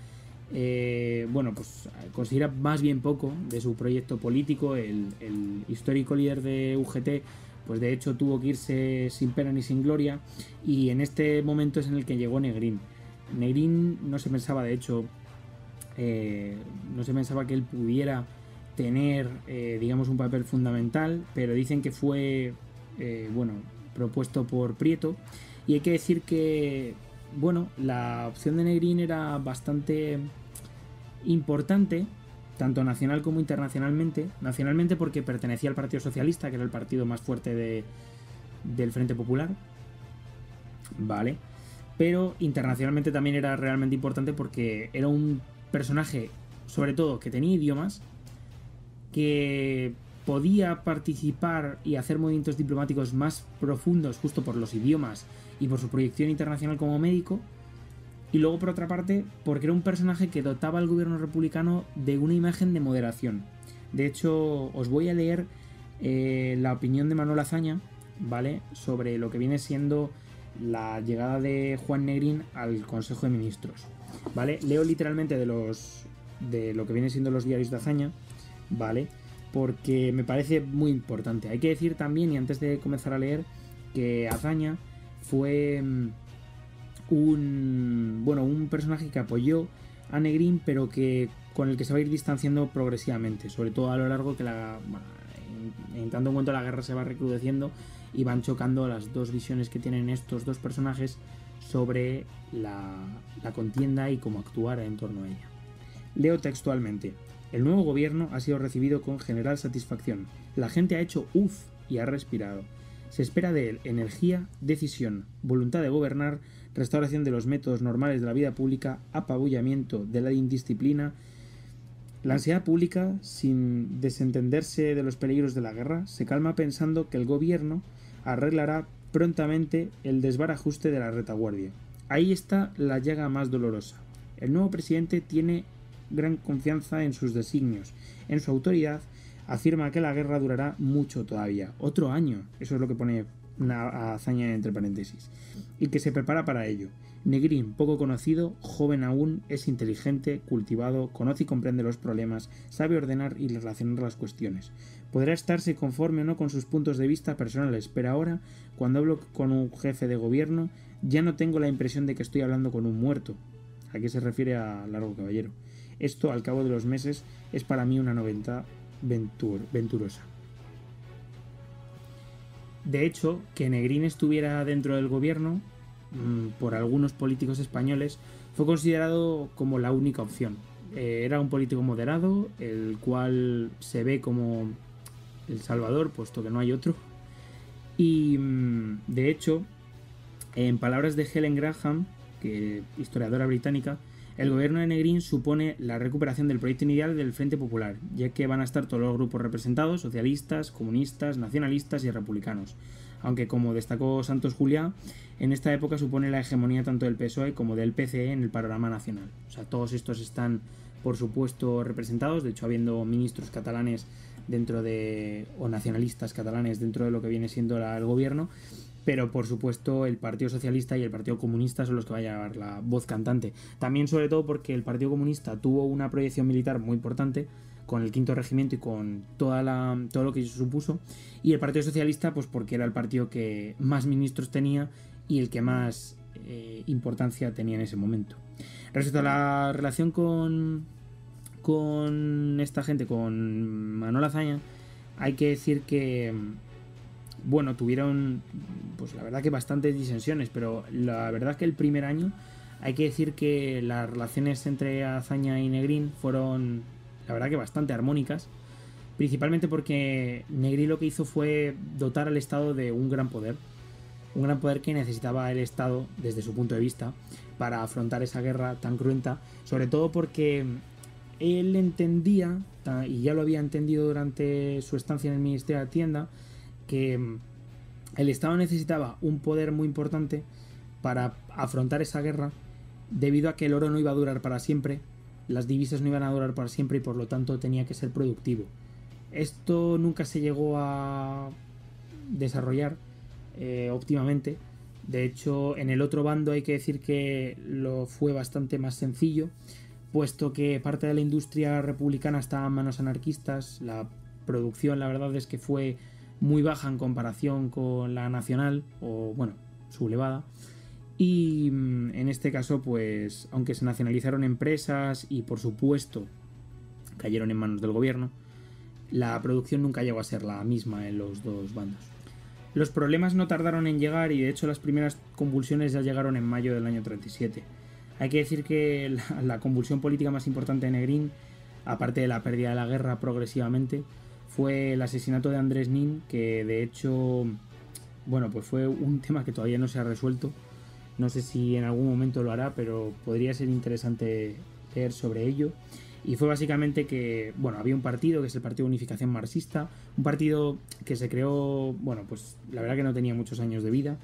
consiguiera más bien poco de su proyecto político. El histórico líder de UGT pues de hecho tuvo que irse sin pena ni sin gloria, y en este momento es en el que llegó Negrín. Negrín no se pensaba, de hecho, no se pensaba que él pudiera tener un papel fundamental, pero dicen que fue propuesto por Prieto, y hay que decir que la opción de Negrín era bastante importante, tanto nacional como internacionalmente. Nacionalmente porque pertenecía al Partido Socialista, que era el partido más fuerte del Frente Popular, ¿vale? Pero internacionalmente también era realmente importante porque era un personaje, sobre todo, que tenía idiomas, que podía participar y hacer movimientos diplomáticos más profundos justo por los idiomas y por su proyección internacional como médico, y luego por otra parte porque era un personaje que dotaba al gobierno republicano de una imagen de moderación. De hecho, os voy a leer la opinión de Manuel Azaña, ¿vale?, sobre lo que viene siendo la llegada de Juan Negrín al Consejo de Ministros, ¿vale? Leo literalmente de lo que viene siendo los diarios de Azaña, ¿vale?, porque me parece muy importante. Hay que decir también, y antes de comenzar a leer, que Azaña fue un personaje que apoyó a Negrín, pero que con el que se va a ir distanciando progresivamente, sobre todo a lo largo que en tanto en cuanto la guerra se va recrudeciendo y van chocando las dos visiones que tienen estos dos personajes sobre la contienda y cómo actuar en torno a ella. Leo textualmente: el nuevo gobierno ha sido recibido con general satisfacción. La gente ha hecho uff y ha respirado. Se espera de él energía, decisión, voluntad de gobernar, restauración de los métodos normales de la vida pública, apabullamiento de la indisciplina. La ansiedad pública, sin desentenderse de los peligros de la guerra, se calma pensando que el gobierno arreglará prontamente el desbarajuste de la retaguardia. Ahí está la llaga más dolorosa. El nuevo presidente tiene gran confianza en sus designios, en su autoridad. Afirma que la guerra durará mucho todavía, otro año, eso es lo que pone una hazaña entre paréntesis, y que se prepara para ello. Negrín, poco conocido, joven aún, es inteligente, cultivado, conoce y comprende los problemas, sabe ordenar y relacionar las cuestiones. Podrá estarse conforme o no con sus puntos de vista personales, pero ahora, cuando hablo con un jefe de gobierno, ya no tengo la impresión de que estoy hablando con un muerto. ¿A qué se refiere a Largo Caballero? Esto, al cabo de los meses, es para mí una novedad venturosa. De hecho, que Negrín estuviera dentro del gobierno, por algunos políticos españoles, fue considerado como la única opción. Era un político moderado, el cual se ve como el salvador, puesto que no hay otro. Y de hecho, en palabras de Helen Graham, que historiadora británica, el gobierno de Negrín supone la recuperación del proyecto inicial del Frente Popular, ya que van a estar todos los grupos representados, socialistas, comunistas, nacionalistas y republicanos. Aunque, como destacó Santos Juliá, en esta época supone la hegemonía tanto del PSOE como del PCE en el panorama nacional. O sea, todos estos están, por supuesto, representados, de hecho, habiendo ministros catalanes dentro de, o nacionalistas catalanes dentro de lo que viene siendo el gobierno, pero por supuesto el Partido Socialista y el Partido Comunista son los que va a llevar la voz cantante. También, sobre todo, porque el Partido Comunista tuvo una proyección militar muy importante con el quinto regimiento y con todo lo que eso supuso, y el Partido Socialista pues porque era el partido que más ministros tenía y el que más importancia tenía en ese momento. Respecto a la relación con esta gente, con Manuel Azaña, hay que decir que bueno, tuvieron pues la verdad que bastantes disensiones, pero la verdad que el primer año hay que decir que las relaciones entre Azaña y Negrín fueron la verdad que bastante armónicas, principalmente porque Negrín lo que hizo fue dotar al Estado de un gran poder que necesitaba el Estado desde su punto de vista para afrontar esa guerra tan cruenta, sobre todo porque él entendía, y ya lo había entendido durante su estancia en el Ministerio de Hacienda, que el Estado necesitaba un poder muy importante para afrontar esa guerra, debido a que el oro no iba a durar para siempre, las divisas no iban a durar para siempre y por lo tanto tenía que ser productivo. Esto nunca se llegó a desarrollar óptimamente. De hecho, en el otro bando hay que decir que lo fue bastante más sencillo, puesto que parte de la industria republicana estaba en manos anarquistas. La producción, la verdad es que fue muy baja en comparación con la nacional, o bueno, sublevada. Y en este caso, pues, aunque se nacionalizaron empresas y por supuesto cayeron en manos del gobierno, la producción nunca llegó a ser la misma en los dos bandos. Los problemas no tardaron en llegar y de hecho las primeras convulsiones ya llegaron en mayo del año 37. Hay que decir que la convulsión política más importante de Negrín, aparte de la pérdida de la guerra progresivamente, fue el asesinato de Andrés Nin, que de hecho, bueno, pues fue un tema que todavía no se ha resuelto. No sé si en algún momento lo hará, pero podría ser interesante leer sobre ello. Y fue básicamente que, bueno, había un partido que es el Partido de Unificación Marxista, un partido que se creó, bueno, pues la verdad que no tenía muchos años de vida,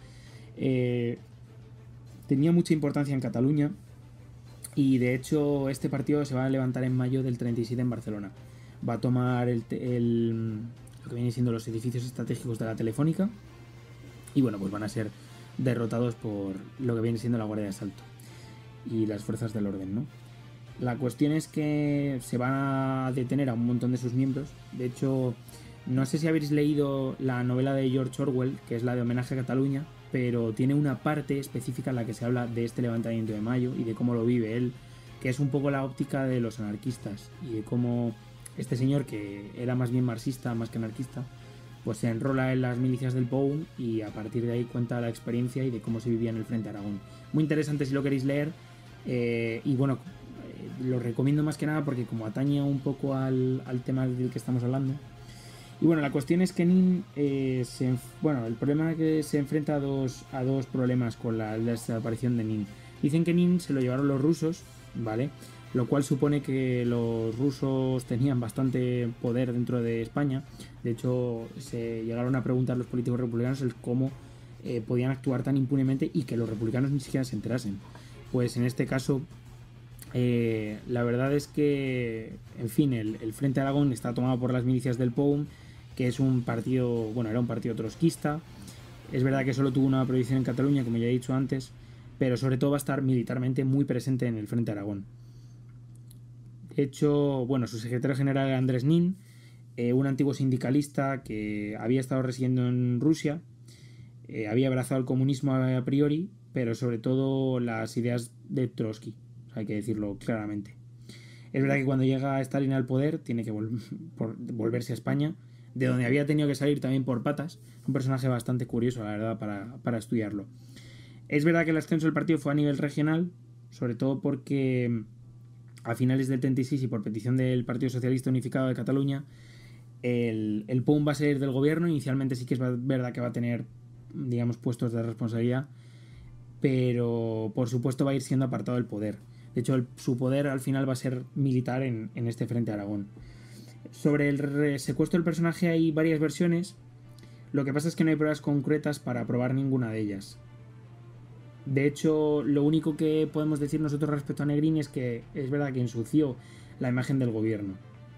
tenía mucha importancia en Cataluña y de hecho este partido se va a levantar en mayo del 37 en Barcelona. Va a tomar lo que viene siendo los edificios estratégicos de la Telefónica y bueno, pues van a ser derrotados por lo que viene siendo la Guardia de Asalto y las fuerzas del orden, ¿no? La cuestión es que se van a detener a un montón de sus miembros. De hecho, no sé si habéis leído la novela de George Orwell, que es la de Homenaje a Cataluña, pero tiene una parte específica en la que se habla de este levantamiento de mayo y de cómo lo vive él, que es un poco la óptica de los anarquistas y de cómo este señor, que era más bien marxista más que anarquista, pues se enrola en las milicias del POUM y a partir de ahí cuenta la experiencia y de cómo se vivía en el Frente Aragón. Muy interesante si lo queréis leer, y bueno, lo recomiendo más que nada porque como atañe un poco al tema del que estamos hablando. Y bueno, la cuestión es que Nin, el problema es que se enfrenta a dos problemas con la desaparición de Nin. Dicen que Nin se lo llevaron los rusos, ¿vale? Lo cual supone que los rusos tenían bastante poder dentro de España. De hecho, se llegaron a preguntar los políticos republicanos el cómo podían actuar tan impunemente y que los republicanos ni siquiera se enterasen. Pues en este caso, la verdad es que, en fin, el Frente Aragón está tomado por las milicias del POUM, que es un partido, bueno, era un partido trotskista, Es verdad que solo tuvo una proyección en Cataluña, como ya he dicho antes, pero sobre todo va a estar militarmente muy presente en el Frente Aragón. De hecho, bueno, su secretario general era Andrés Nin, un antiguo sindicalista que había estado residiendo en Rusia, había abrazado el comunismo a priori, pero sobre todo las ideas de Trotsky, hay que decirlo claramente. Es verdad que cuando llega Stalin al poder tiene que volverse a España, de donde había tenido que salir también por patas. Un personaje bastante curioso, la verdad, para estudiarlo. Es verdad que el ascenso del partido fue a nivel regional, sobre todo porque a finales del 36 y por petición del Partido Socialista Unificado de Cataluña, el POUM va a salir del gobierno. Inicialmente sí que es verdad que va a tener, digamos, puestos de responsabilidad, pero por supuesto va a ir siendo apartado del poder. De hecho, su poder al final va a ser militar en este Frente Aragón. Sobre el secuestro del personaje hay varias versiones. Lo que pasa es que no hay pruebas concretas para probar ninguna de ellas. De hecho, lo único que podemos decir nosotros respecto a Negrín es que es verdad que ensució la imagen del gobierno.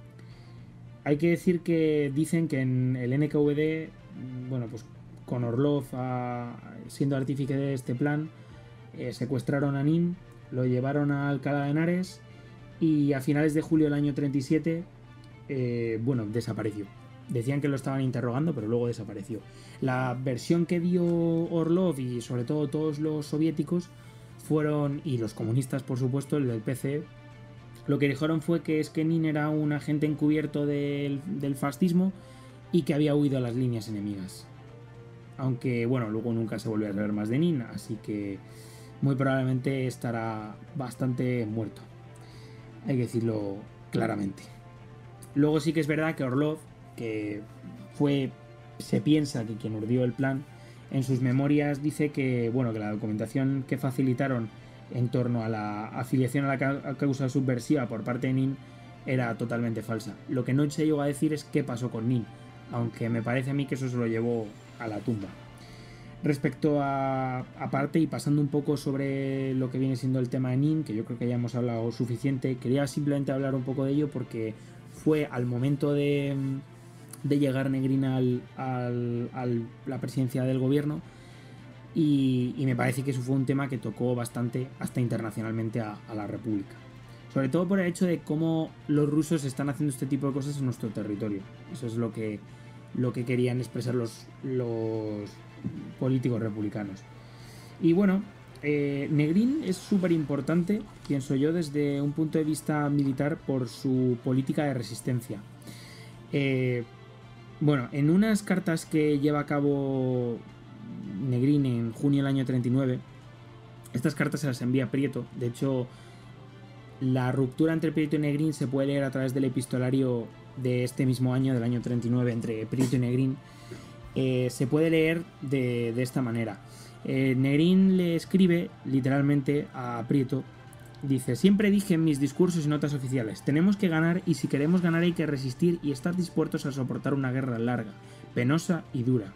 Hay que decir que dicen que en el NKVD, bueno, pues con Orlov siendo artífice de este plan, secuestraron a Nin, lo llevaron a Alcalá de Henares y a finales de julio del año 37, desapareció. Decían que lo estaban interrogando, pero luego desapareció. La versión que dio Orlov y sobre todo todos los soviéticos fueron, y los comunistas por supuesto, el del PC, lo que dijeron fue que es que Nin era un agente encubierto del fascismo y que había huido a las líneas enemigas. Aunque, bueno, luego nunca se volvió a saber más de Nin, así que muy probablemente estará bastante muerto. Hay que decirlo claramente. Luego sí que es verdad que Orlov, que se piensa que quien urdió el plan, en sus memorias dice que, bueno, que la documentación que facilitaron en torno a la afiliación a la causa subversiva por parte de Nin era totalmente falsa. Lo que no se llegó a decir es qué pasó con Nin, aunque me parece a mí que eso se lo llevó a la tumba. Respecto a aparte y pasando un poco sobre lo que viene siendo el tema de Nin, que yo creo que ya hemos hablado suficiente, quería simplemente hablar un poco de ello porque fue al momento de llegar Negrín a la presidencia del gobierno y me parece que eso fue un tema que tocó bastante hasta internacionalmente a la República. Sobre todo por el hecho de cómo los rusos están haciendo este tipo de cosas en nuestro territorio. Eso es lo que querían expresar los políticos republicanos. Y bueno, Negrín es súper importante, pienso yo, desde un punto de vista militar por su política de resistencia. En unas cartas que lleva a cabo Negrín en junio del año 39, estas cartas se las envía Prieto. De hecho, la ruptura entre Prieto y Negrín se puede leer a través del epistolario de este mismo año, del año 39, entre Prieto y Negrín. Se puede leer de esta manera. Negrín le escribe literalmente a Prieto. Dice: siempre dije en mis discursos y notas oficiales, tenemos que ganar y si queremos ganar hay que resistir y estar dispuestos a soportar una guerra larga, penosa y dura.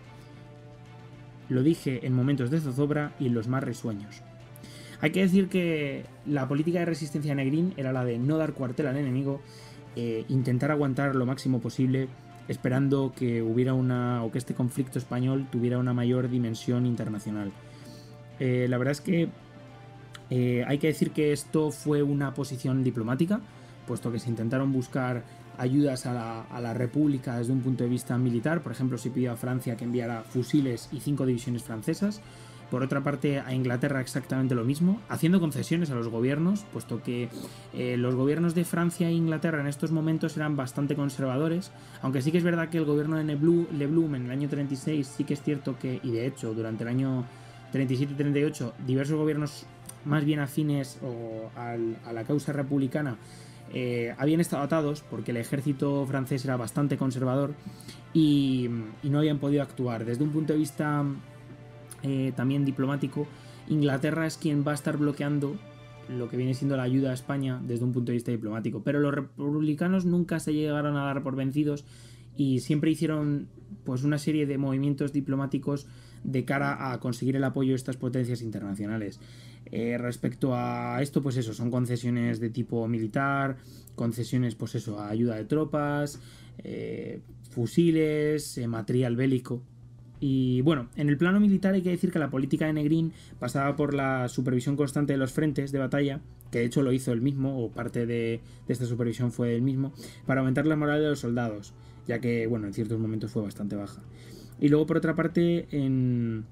Lo dije en momentos de zozobra y en los más risueños. Hay que decir que la política de resistencia de Negrín era la de no dar cuartel al enemigo, intentar aguantar lo máximo posible, esperando que hubiera que este conflicto español tuviera una mayor dimensión internacional. La verdad es que hay que decir que esto fue una posición diplomática, puesto que se intentaron buscar ayudas a la República desde un punto de vista militar. Por ejemplo, se pidió a Francia que enviara fusiles y 5 divisiones francesas. Por otra parte, a Inglaterra exactamente lo mismo, haciendo concesiones a los gobiernos, puesto que los gobiernos de Francia e Inglaterra en estos momentos eran bastante conservadores, aunque sí que es verdad que el gobierno de Le Blum en el año 36 sí que es cierto que, y de hecho durante el año 37 y 38, diversos gobiernos más bien afines a la causa republicana habían estado atados porque el ejército francés era bastante conservador y no habían podido actuar. Desde un punto de vista también diplomático, Inglaterra es quien va a estar bloqueando lo que viene siendo la ayuda a España desde un punto de vista diplomático, pero los republicanos nunca se llegaron a dar por vencidos y siempre hicieron pues una serie de movimientos diplomáticos de cara a conseguir el apoyo de estas potencias internacionales. Respecto a esto, pues eso, son concesiones de tipo militar, concesiones pues eso, a ayuda de tropas, fusiles, material bélico. Y bueno, en el plano militar hay que decir que la política de Negrín pasaba por la supervisión constante de los frentes de batalla, que de hecho lo hizo él mismo, o parte de esta supervisión fue él mismo, para aumentar la moral de los soldados, ya que, bueno, en ciertos momentos fue bastante baja. Y luego, por otra parte, en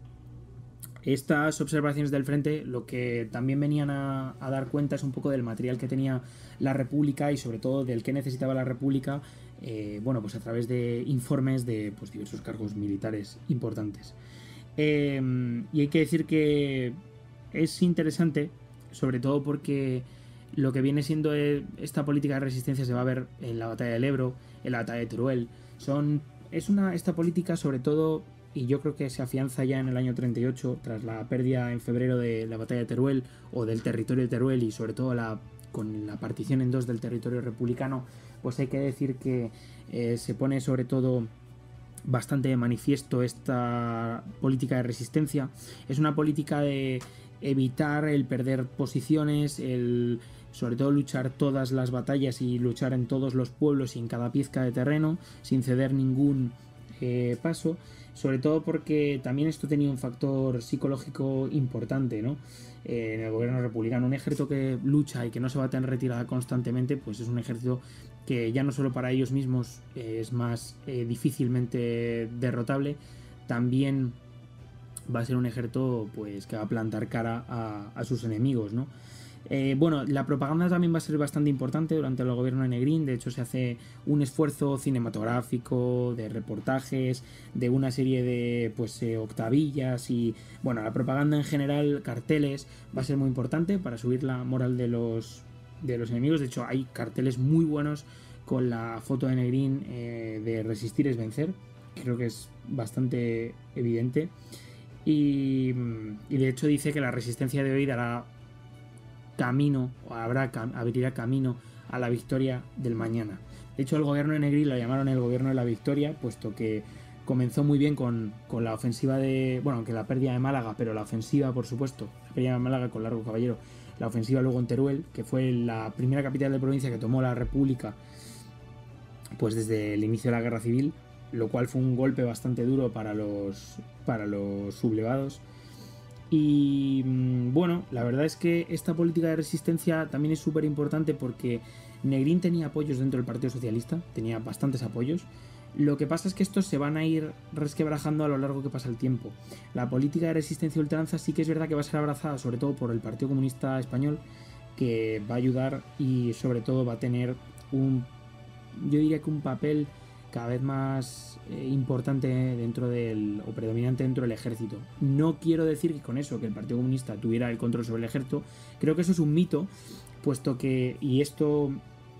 estas observaciones del frente, lo que también venían a dar cuenta es un poco del material que tenía la República y sobre todo del que necesitaba la República, bueno, pues a través de informes de pues, diversos cargos militares importantes. Y hay que decir que es interesante, sobre todo porque lo que viene siendo esta política de resistencia se va a ver en la batalla del Ebro, en la batalla de Teruel. Esta política, sobre todo, y yo creo que se afianza ya en el año 38, tras la pérdida en febrero de la batalla de Teruel, o del territorio de Teruel, y sobre todo con la partición en dos del territorio republicano, pues hay que decir que se pone sobre todo bastante de manifiesto esta política de resistencia. Es una política de evitar el perder posiciones, sobre todo luchar todas las batallas y luchar en todos los pueblos y en cada pizca de terreno sin ceder ningún paso, sobre todo porque también esto tenía un factor psicológico importante, ¿no? En el gobierno republicano, un ejército que lucha y que no se va a tener retirada constantemente, pues es un ejército que ya no solo para ellos mismos es más difícilmente derrotable, también va a ser un ejército pues que va a plantar cara a sus enemigos, ¿no? Bueno, la propaganda también va a ser bastante importante durante el gobierno de Negrín. De hecho, se hace un esfuerzo cinematográfico, de reportajes, de una serie de octavillas y, bueno, la propaganda en general, carteles, va a ser muy importante para subir la moral de los enemigos. De hecho, hay carteles muy buenos con la foto de Negrín de resistir es vencer. Creo que es bastante evidente. Y de hecho dice que la resistencia de hoy dará camino, o abrirá camino a la victoria del mañana. De hecho, el gobierno de Negrín lo llamaron el gobierno de la victoria, puesto que comenzó muy bien con la ofensiva aunque la pérdida de Málaga, pero la ofensiva, por supuesto, la pérdida de Málaga con Largo Caballero, la ofensiva luego en Teruel, que fue la primera capital de provincia que tomó la República, pues desde el inicio de la Guerra Civil, lo cual fue un golpe bastante duro para los sublevados. Y bueno, la verdad es que esta política de resistencia también es súper importante porque Negrín tenía apoyos dentro del Partido Socialista, tenía bastantes apoyos. Lo que pasa es que estos se van a ir resquebrajando a lo largo que pasa el tiempo. La política de resistencia a ultranza sí que es verdad que va a ser abrazada sobre todo por el Partido Comunista Español, que va a ayudar y sobre todo va a tener yo diría que un papel cada vez más importante o predominante dentro del ejército. No quiero decir que con eso que el Partido Comunista tuviera el control sobre el ejército, creo que eso es un mito, puesto que, y esto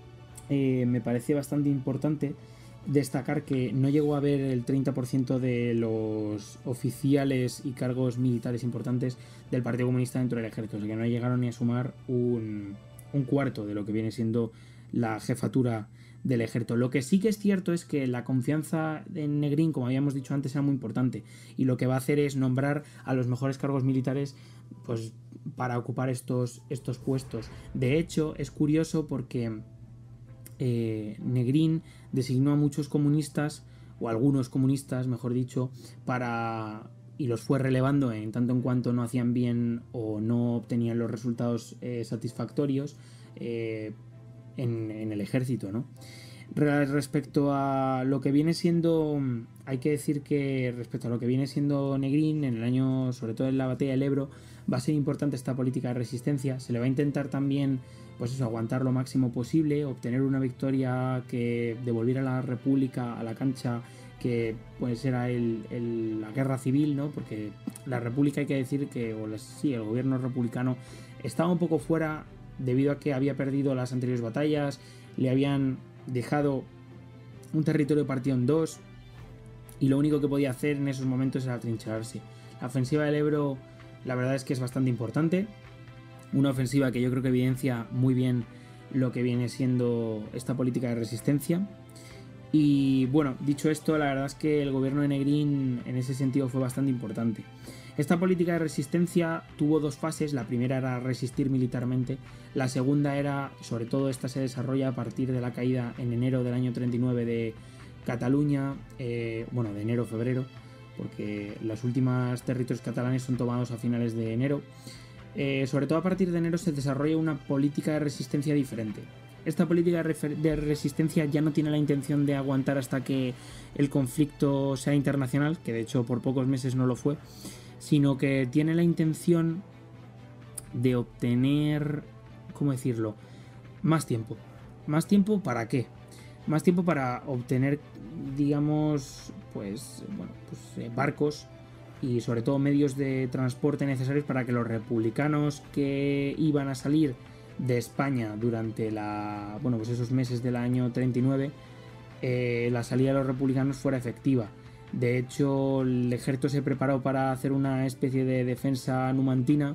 me parece bastante importante destacar, que no llegó a haber el 30% de los oficiales y cargos militares importantes del Partido Comunista dentro del ejército, o sea que no llegaron ni a sumar un cuarto de lo que viene siendo la jefatura del ejército. Lo que sí que es cierto es que la confianza en Negrín, como habíamos dicho antes, era muy importante, y lo que va a hacer es nombrar a los mejores cargos militares pues para ocupar estos puestos. De hecho, es curioso porque Negrín designó a muchos comunistas, o algunos comunistas, mejor dicho, y los fue relevando en tanto en cuanto no hacían bien o no obtenían los resultados satisfactorios en el ejército, ¿no? Respecto a lo que viene siendo, hay que decir que respecto a lo que viene siendo Negrín, en el año, sobre todo en la batalla del Ebro, va a ser importante esta política de resistencia. Se le va a intentar también, pues eso, aguantar lo máximo posible, obtener una victoria que devolviera a la República a la cancha que pues era la guerra civil, ¿no? Porque la República, hay que decir que, el gobierno republicano estaba un poco fuera debido a que había perdido las anteriores batallas, le habían dejado un territorio partido en dos y lo único que podía hacer en esos momentos era atrincherarse. La ofensiva del Ebro, la verdad es que es bastante importante, una ofensiva que yo creo que evidencia muy bien lo que viene siendo esta política de resistencia. Y bueno, dicho esto, la verdad es que el gobierno de Negrín en ese sentido fue bastante importante. Esta política de resistencia tuvo dos fases. La primera era resistir militarmente, la segunda era, sobre todo esta se desarrolla a partir de la caída en enero del año 39 de Cataluña, de enero-febrero, porque los últimos territorios catalanes son tomados a finales de enero. Sobre todo a partir de enero se desarrolla una política de resistencia diferente. Esta política de resistencia ya no tiene la intención de aguantar hasta que el conflicto sea internacional, que de hecho por pocos meses no lo fue, sino que tiene la intención de obtener, ¿cómo decirlo?, más tiempo. ¿Más tiempo para qué? Más tiempo para obtener, digamos, barcos y sobre todo medios de transporte necesarios para que los republicanos que iban a salir de España durante esos meses del año 39, la salida de los republicanos fuera efectiva. De hecho, el ejército se preparó para hacer una especie de defensa numantina,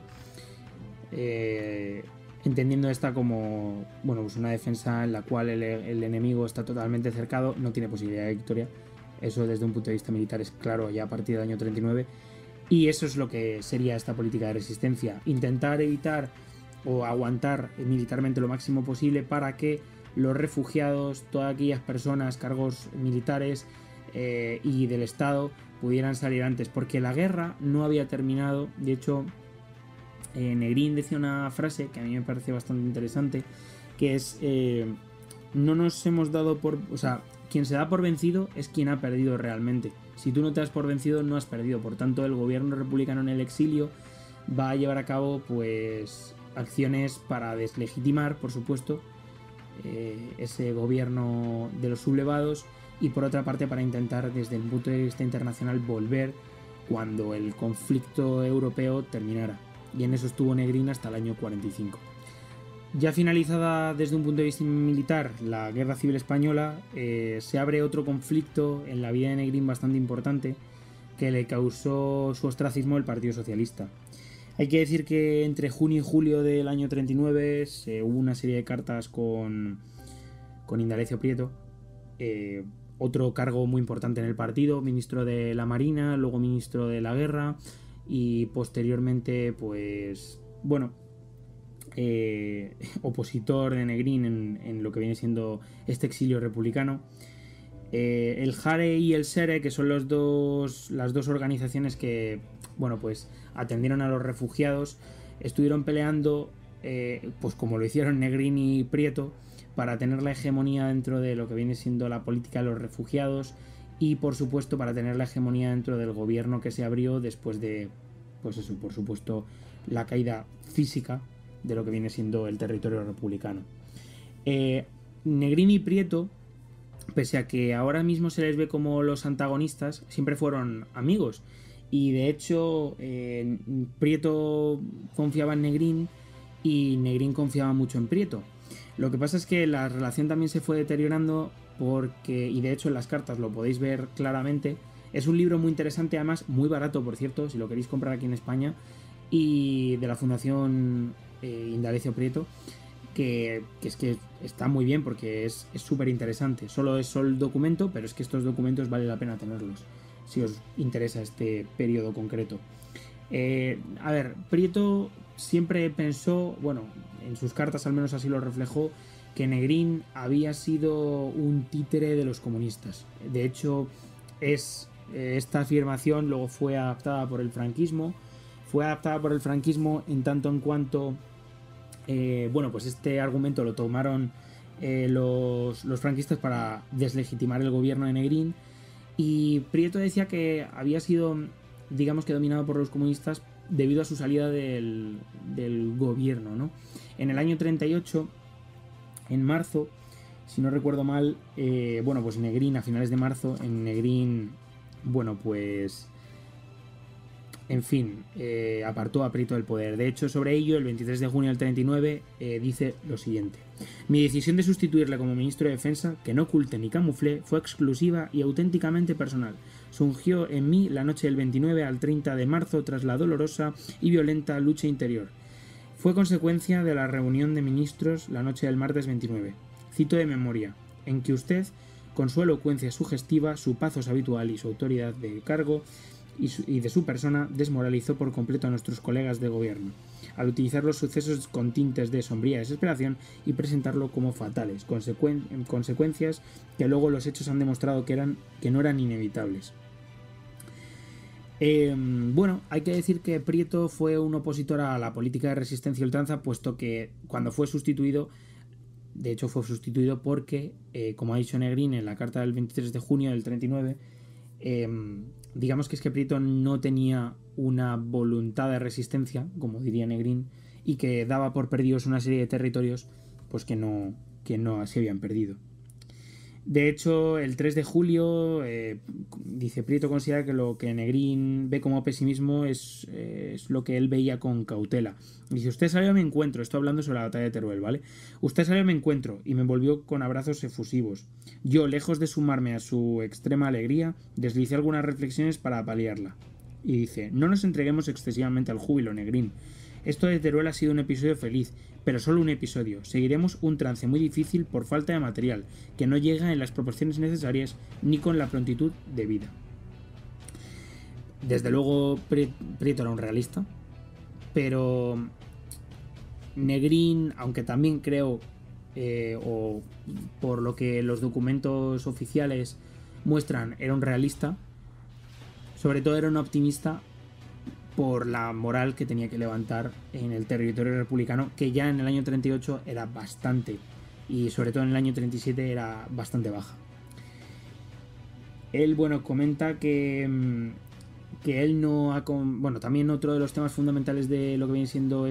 entendiendo esta como una defensa en la cual el enemigo está totalmente cercado, no tiene posibilidad de victoria. Eso desde un punto de vista militar es claro ya a partir del año 39. Y eso es lo que sería esta política de resistencia. Intentar evitar o aguantar militarmente lo máximo posible para que los refugiados, todas aquellas personas, cargos militares y del Estado pudieran salir antes. Porque la guerra no había terminado. De hecho, Negrín decía una frase que a mí me parece bastante interesante, que es no nos hemos dado por... O sea, quien se da por vencido es quien ha perdido realmente. Si tú no te das por vencido, no has perdido. Por tanto, el gobierno republicano en el exilio va a llevar a cabo acciones para deslegitimar, por supuesto, ese gobierno de los sublevados, y por otra parte para intentar desde el punto de vista internacional volver cuando el conflicto europeo terminara. Y en eso estuvo Negrín hasta el año 45. Ya finalizada desde un punto de vista militar la Guerra Civil Española, se abre otro conflicto en la vida de Negrín bastante importante que le causó su ostracismo el Partido Socialista. Hay que decir que entre junio y julio del año 39 hubo una serie de cartas con Indalecio Prieto, otro cargo muy importante en el partido, ministro de la Marina, luego ministro de la Guerra y posteriormente opositor de Negrín en lo que viene siendo este exilio republicano. El JARE y el SERE, que son las dos organizaciones que atendieron a los refugiados, estuvieron peleando, como lo hicieron Negrín y Prieto, para tener la hegemonía dentro de lo que viene siendo la política de los refugiados y, por supuesto, para tener la hegemonía dentro del gobierno que se abrió después de, por supuesto, la caída física de lo que viene siendo el territorio republicano. Negrín y Prieto, pese a que ahora mismo se les ve como los antagonistas, siempre fueron amigos. Y de hecho, Prieto confiaba en Negrín y Negrín confiaba mucho en Prieto. Lo que pasa es que la relación también se fue deteriorando y de hecho en las cartas lo podéis ver claramente. Es un libro muy interesante, además muy barato, por cierto, si lo queréis comprar aquí en España, y de la Fundación Indalecio Prieto, que está muy bien porque es súper interesante. Solo es el documento, pero es que estos documentos vale la pena tenerlos si os interesa este periodo concreto. Prieto siempre pensó, en sus cartas al menos así lo reflejó, que Negrín había sido un títere de los comunistas. De hecho, esta afirmación luego fue adaptada por el franquismo. Fue adaptada por el franquismo en tanto en cuanto este argumento lo tomaron los franquistas para deslegitimar el gobierno de Negrín, y Prieto decía que había sido, digamos que dominado por los comunistas debido a su salida del gobierno, ¿no? En el año 38, en marzo, si no recuerdo mal, Negrín, a finales de marzo, en Negrín, apartó a Prieto del poder. De hecho, sobre ello, el 23 de junio del 39, dice lo siguiente: mi decisión de sustituirle como ministro de Defensa, que no oculte ni camuflé, fue exclusiva y auténticamente personal. Surgió en mí la noche del 29 al 30 de marzo tras la dolorosa y violenta lucha interior. Fue consecuencia de la reunión de ministros la noche del martes 29. Cito de memoria, en que usted, con su elocuencia sugestiva, su pathos habitual y su autoridad de cargo y de su persona, desmoralizó por completo a nuestros colegas de gobierno, al utilizar los sucesos con tintes de sombría desesperación y presentarlo como fatales, consecuencias que luego los hechos han demostrado que no eran inevitables. Bueno, hay que decir que Prieto fue un opositor a la política de resistencia y ultranza, puesto que cuando fue sustituido, de hecho fue sustituido porque, como ha dicho Negrín en la carta del 23 de junio del 39, digamos que es que Prieto no tenía una voluntad de resistencia, como diría Negrín, y que daba por perdidos una serie de territorios pues que no se habían perdido. De hecho, el 3 de julio, dice Prieto, considera que lo que Negrín ve como pesimismo es lo que él veía con cautela. Dice, usted salió a mi encuentro, estoy hablando sobre la batalla de Teruel, ¿vale? Usted salió a mi encuentro y me envolvió con abrazos efusivos. Yo, lejos de sumarme a su extrema alegría, deslicé algunas reflexiones para paliarla. Y dice, no nos entreguemos excesivamente al júbilo, Negrín. Esto de Teruel ha sido un episodio feliz, pero solo un episodio. Seguiremos un trance muy difícil por falta de material, que no llega en las proporciones necesarias ni con la prontitud debida. Desde luego, Prieto era un realista, pero Negrín, aunque también creo, o por lo que los documentos oficiales muestran, era un realista, sobre todo era un optimista por la moral que tenía que levantar en el territorio republicano, que ya en el año 38 era bastante, y sobre todo en el año 37 era bastante baja. Él, bueno, comenta que él no ha... Bueno, también otro de los temas fundamentales de lo que viene siendo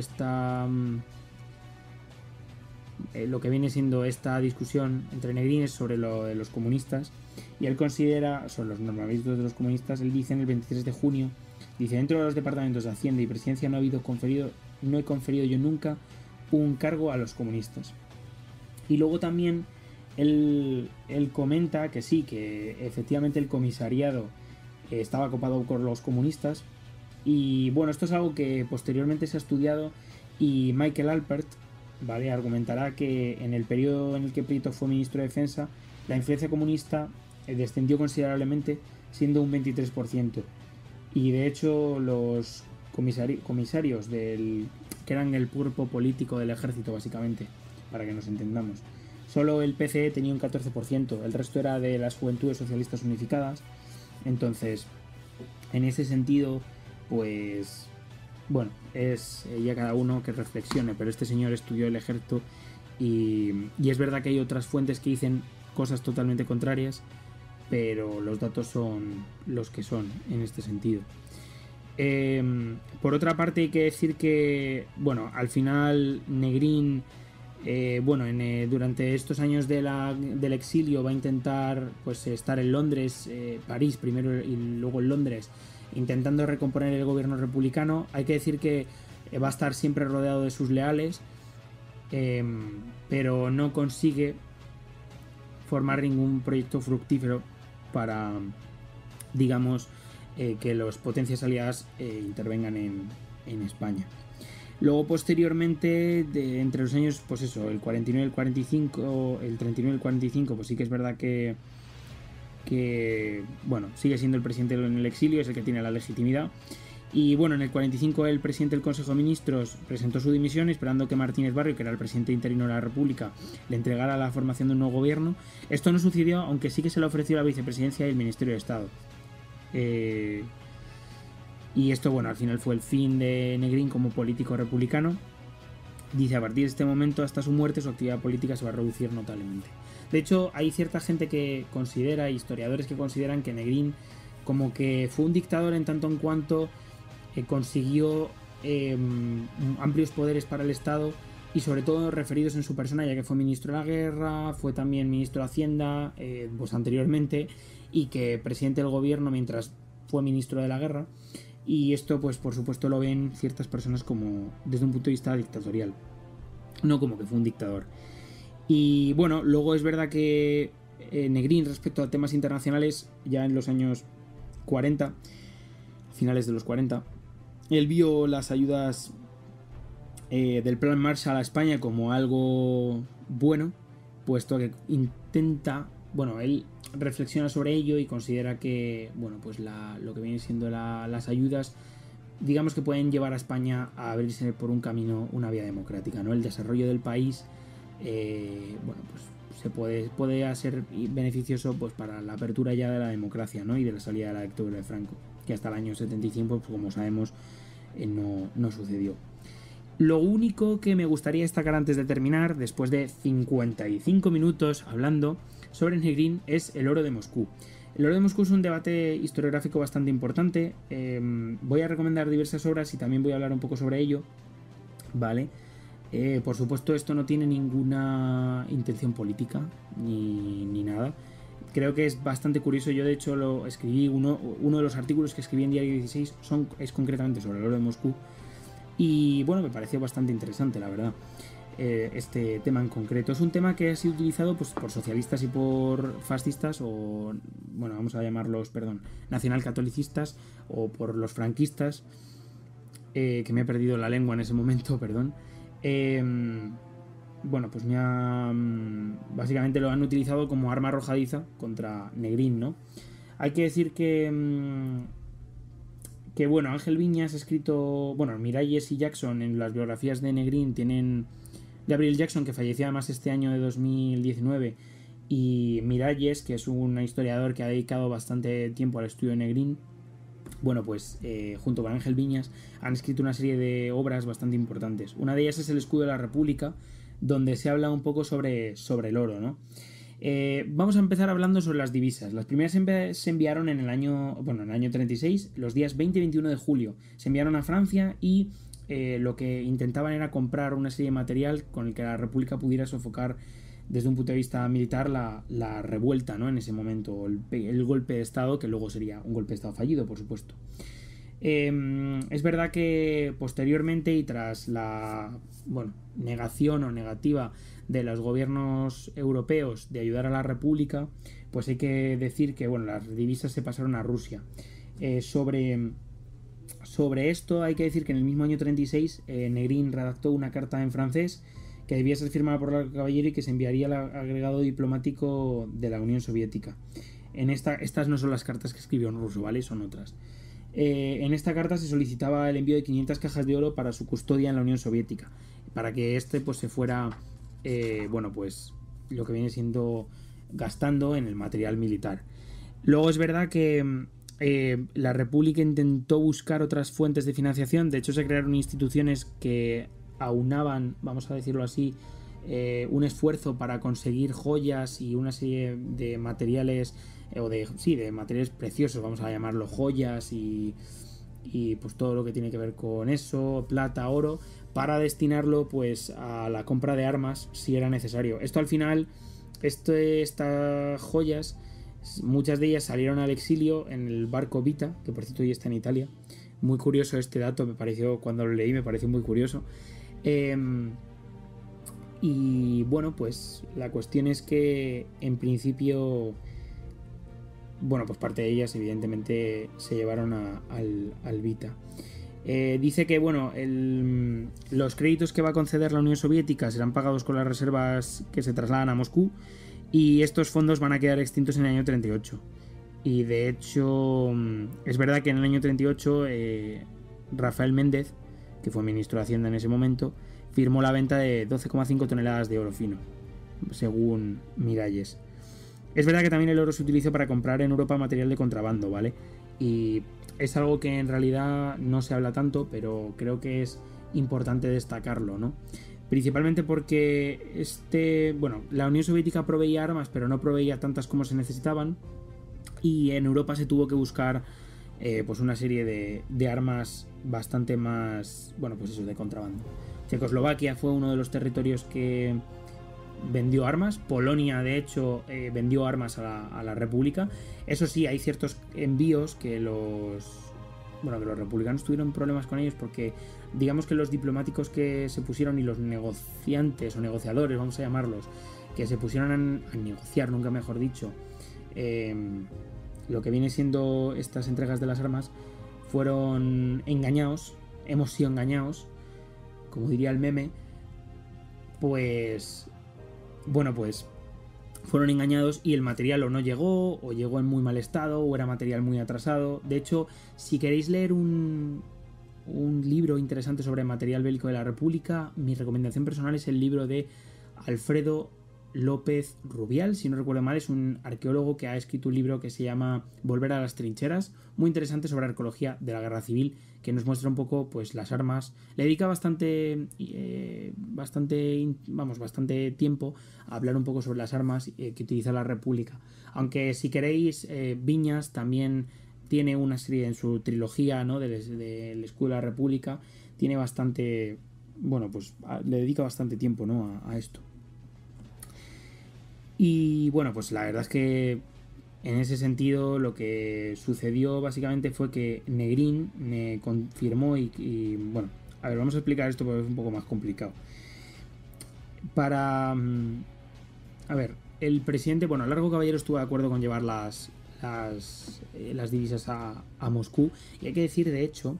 esta discusión entre Negrín es sobre lo de los comunistas, y él considera, sobre los normalistas de los comunistas, él dice en el 23 de junio, dice, dentro de los departamentos de Hacienda y Presidencia no he conferido yo nunca un cargo a los comunistas. Y luego también él comenta que sí, que efectivamente el comisariado estaba copado por los comunistas. Y bueno, esto es algo que posteriormente se ha estudiado, y Michael Alpert, ¿vale?, argumentará que en el periodo en el que Prieto fue ministro de Defensa, la influencia comunista descendió considerablemente, siendo un 23%. Y de hecho los comisarios que eran el cuerpo político del ejército, básicamente, para que nos entendamos, solo el PCE tenía un 14%, el resto era de las Juventudes Socialistas Unificadas. Entonces, en ese sentido, pues bueno, es ya cada uno que reflexione, pero este señor estudió el ejército y es verdad que hay otras fuentes que dicen cosas totalmente contrarias, pero los datos son los que son en este sentido. Por otra parte, hay que decir que, bueno, al final Negrín, durante estos años del exilio va a intentar pues estar en Londres, París primero y luego en Londres, intentando recomponer el gobierno republicano. Hay que decir que va a estar siempre rodeado de sus leales, pero no consigue formar ningún proyecto fructífero para, digamos, que las potencias aliadas intervengan en España. Luego, posteriormente, entre los años, pues eso, el 49 y el 45, el 39 y el 45, pues sí que es verdad que bueno, sigue siendo el presidente en el exilio, es el que tiene la legitimidad. Y bueno, en el 45 el presidente del Consejo de Ministros presentó su dimisión, esperando que Martínez Barrio, que era el presidente interino de la República, le entregara la formación de un nuevo gobierno. Esto no sucedió, aunque sí que se le ofreció la vicepresidencia y el Ministerio de Estado. Y esto, bueno, al final fue el fin de Negrín como político republicano. Dice, a partir de este momento hasta su muerte su actividad política se va a reducir notablemente. De hecho, hay cierta gente que considera, historiadores que consideran que Negrín como que fue un dictador en tanto en cuanto consiguió amplios poderes para el Estado, y sobre todo referidos en su persona, ya que fue ministro de la guerra, fue también ministro de Hacienda pues anteriormente, y que presidente del gobierno mientras fue ministro de la guerra. Y esto, pues por supuesto, lo ven ciertas personas como desde un punto de vista dictatorial, no como que fue un dictador. Y bueno, luego es verdad que Negrín, respecto a temas internacionales, ya en los años 40, finales de los 40, él vio las ayudas del Plan Marshall a España como algo bueno, puesto que intenta, bueno, él reflexiona sobre ello y considera que, bueno, pues lo que viene siendo las ayudas, digamos que pueden llevar a España a abrirse por un camino, una vía democrática, ¿no? El desarrollo del país, bueno, pues se puede ser beneficioso pues para la apertura ya de la democracia, ¿no?, y de la salida de la dictadura de Franco. que hasta el año 75, pues como sabemos, no sucedió. Lo único que me gustaría destacar antes de terminar, después de 55 minutos hablando sobre Negrín, es el oro de Moscú. El oro de Moscú es un debate historiográfico bastante importante. Voy a recomendar diversas obras y también voy a hablar un poco sobre ello, ¿vale? Por supuesto, esto no tiene ninguna intención política ni nada. Creo que es bastante curioso. Yo, de hecho, lo escribí. Uno de los artículos que escribí en Diario 16 es concretamente sobre el oro de Moscú. Y bueno, me pareció bastante interesante, la verdad. Este tema en concreto es un tema que ha sido utilizado pues, por socialistas y por fascistas, o bueno, vamos a llamarlos, nacionalcatolicistas, o por los franquistas, que me he perdido la lengua en ese momento, perdón. Bueno, pues básicamente lo han utilizado como arma arrojadiza contra Negrín, ¿no? Hay que decir que bueno, Ángel Viñas ha escrito, bueno, Miralles y Jackson en las biografías de Negrín tienen Gabriel Jackson, que falleció además este año de 2019, y Miralles, que es un historiador que ha dedicado bastante tiempo al estudio de Negrín. Bueno, pues junto con Ángel Viñas han escrito una serie de obras bastante importantes. Una de ellas es El escudo de la República, donde se habla un poco sobre el oro, ¿no? Vamos a empezar hablando sobre las divisas. Las primeras se enviaron en el año 36, los días 20 y 21 de julio. Se enviaron a Francia y lo que intentaban era comprar una serie de material con el que la República pudiera sofocar desde un punto de vista militar la revuelta, ¿no? En ese momento, el golpe de Estado, que luego sería un golpe de Estado fallido, por supuesto. Es verdad que posteriormente y tras la negación o negativa de los gobiernos europeos de ayudar a la República, pues hay que decir que las divisas se pasaron a Rusia. Sobre esto hay que decir que en el mismo año 36 Negrín redactó una carta en francés que debía ser firmada por la caballero y que se enviaría al agregado diplomático de la Unión Soviética. Estas no son las cartas que escribió en ruso, ¿vale? Son otras. En esta carta se solicitaba el envío de 500 cajas de oro para su custodia en la Unión Soviética, para que pues se fuera, pues lo que viene siendo gastando en el material militar. Luego es verdad que la República intentó buscar otras fuentes de financiación. De hecho, se crearon instituciones que aunaban, vamos a decirlo así, un esfuerzo para conseguir joyas y una serie de materiales de materiales preciosos, vamos a llamarlo, joyas y pues todo lo que tiene que ver con eso, plata, oro, para destinarlo pues a la compra de armas si era necesario. Esto al final, estas joyas, muchas de ellas salieron al exilio en el barco Vita, que por cierto hoy está en Italia. Muy curioso este dato, cuando lo leí me pareció muy curioso. Y bueno, pues la cuestión es que en principio, pues parte de ellas evidentemente se llevaron al Vita. Dice que los créditos que va a conceder la Unión Soviética serán pagados con las reservas que se trasladan a Moscú, y estos fondos van a quedar extintos en el año 38. Y de hecho es verdad que en el año 38 Rafael Méndez, que fue ministro de Hacienda en ese momento, firmó la venta de 12,5 toneladas de oro fino, según Miralles. Es verdad que también el oro se utilizó para comprar en Europa material de contrabando, ¿vale? Y es algo que en realidad no se habla tanto, pero creo que es importante destacarlo, ¿no? Principalmente porque la Unión Soviética proveía armas, pero no proveía tantas como se necesitaban, y en Europa se tuvo que buscar pues una serie de armas bastante más, de contrabando. Checoslovaquia fue uno de los territorios que vendió armas. Polonia, de hecho, vendió armas a la República. Eso sí, hay ciertos envíos que los republicanos tuvieron problemas con ellos, porque digamos que los diplomáticos que se pusieron y los negociantes o negociadores, vamos a llamarlos, que se pusieron a negociar, nunca mejor dicho, lo que viene siendo estas entregas de las armas, fueron engañados. Hemos sido engañados, como diría el meme. Pues fueron engañados y el material o no llegó, o llegó en muy mal estado, o era material muy atrasado. De hecho, si queréis leer un libro interesante sobre material bélico de la República, mi recomendación personal es el libro de Alfredo López Rubial, si no recuerdo mal, es un arqueólogo que ha escrito un libro que se llama Volver a las trincheras, muy interesante sobre arqueología de la guerra civil, que nos muestra un poco pues las armas. Le dedica bastante tiempo a hablar un poco sobre las armas que utiliza la República. Aunque si queréis, Viñas también tiene una serie en su trilogía, ¿no?, del escudo de la República, tiene bastante, bueno, pues le dedica bastante tiempo, ¿no?, a esto. Y bueno, pues la verdad es que en ese sentido lo que sucedió básicamente fue que Negrín me confirmó y bueno, a ver, vamos a explicar esto porque es un poco más complicado. A ver, el presidente, bueno, Largo Caballero estuvo de acuerdo con llevar las divisas a Moscú, y hay que decir de hecho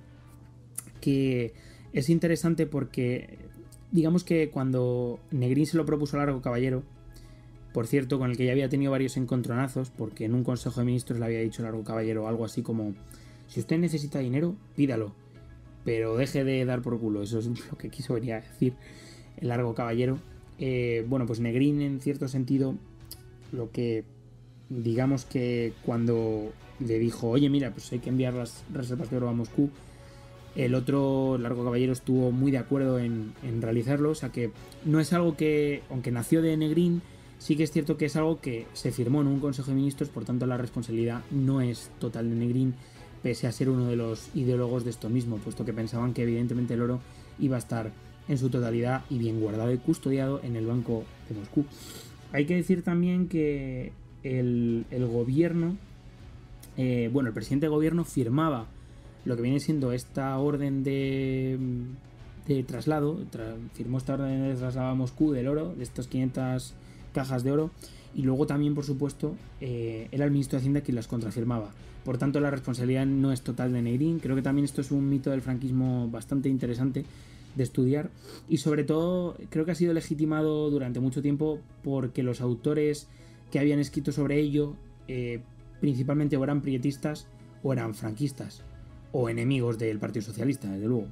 que es interesante porque digamos que cuando Negrín se lo propuso a Largo Caballero, por cierto, con el que ya había tenido varios encontronazos, porque en un consejo de ministros le había dicho Largo Caballero algo así como: si usted necesita dinero, pídalo, pero deje de dar por culo. Eso es lo que quiso venir a decir el Largo Caballero. Bueno, pues Negrín, en cierto sentido, lo que digamos que cuando le dijo: oye, mira, pues hay que enviar las reservas de oro a Moscú, el otro, Largo Caballero, estuvo muy de acuerdo en realizarlo. O sea que no es algo que, aunque nació de Negrín, sí que es cierto que es algo que se firmó en un consejo de ministros, por tanto la responsabilidad no es total de Negrín, pese a ser uno de los ideólogos de esto mismo, puesto que pensaban que evidentemente el oro iba a estar en su totalidad y bien guardado y custodiado en el Banco de Moscú. Hay que decir también que el gobierno, bueno, el presidente de gobierno firmaba lo que viene siendo esta orden de traslado, firmó esta orden de traslado a Moscú del oro, de estas 500 cajas de oro, y luego también, por supuesto, era el ministro de Hacienda quien las contrafirmaba. Por tanto, la responsabilidad no es total de Negrín. Creo que también esto es un mito del franquismo bastante interesante de estudiar, y sobre todo creo que ha sido legitimado durante mucho tiempo porque los autores que habían escrito sobre ello principalmente o eran prietistas o eran franquistas o enemigos del Partido Socialista, desde luego.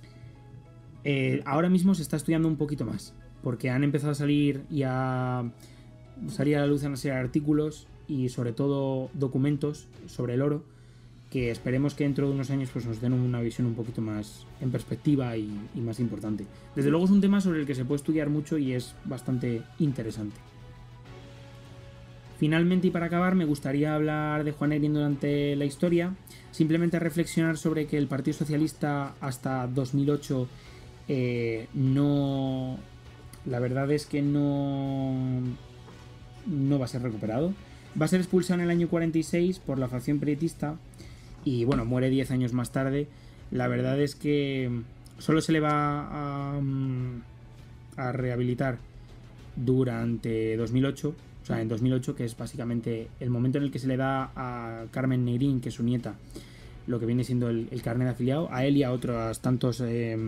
Ahora mismo se está estudiando un poquito más, porque han empezado a salir a la luz una serie de artículos y sobre todo documentos sobre el oro que esperemos que dentro de unos años pues nos den una visión un poquito más en perspectiva y más importante. Desde luego es un tema sobre el que se puede estudiar mucho y es bastante interesante. Finalmente, y para acabar, me gustaría hablar de Juan Negrín durante la historia, simplemente reflexionar sobre que el Partido Socialista hasta 2008 la verdad es que no va a ser recuperado. Va a ser expulsado en el año 46 por la facción prietista y bueno, muere 10 años más tarde. La verdad es que solo se le va a rehabilitar durante 2008, o sea, en 2008, que es básicamente el momento en el que se le da a Carmen Negrín, que es su nieta, lo que viene siendo el carnet de afiliado, a él y a otros tantos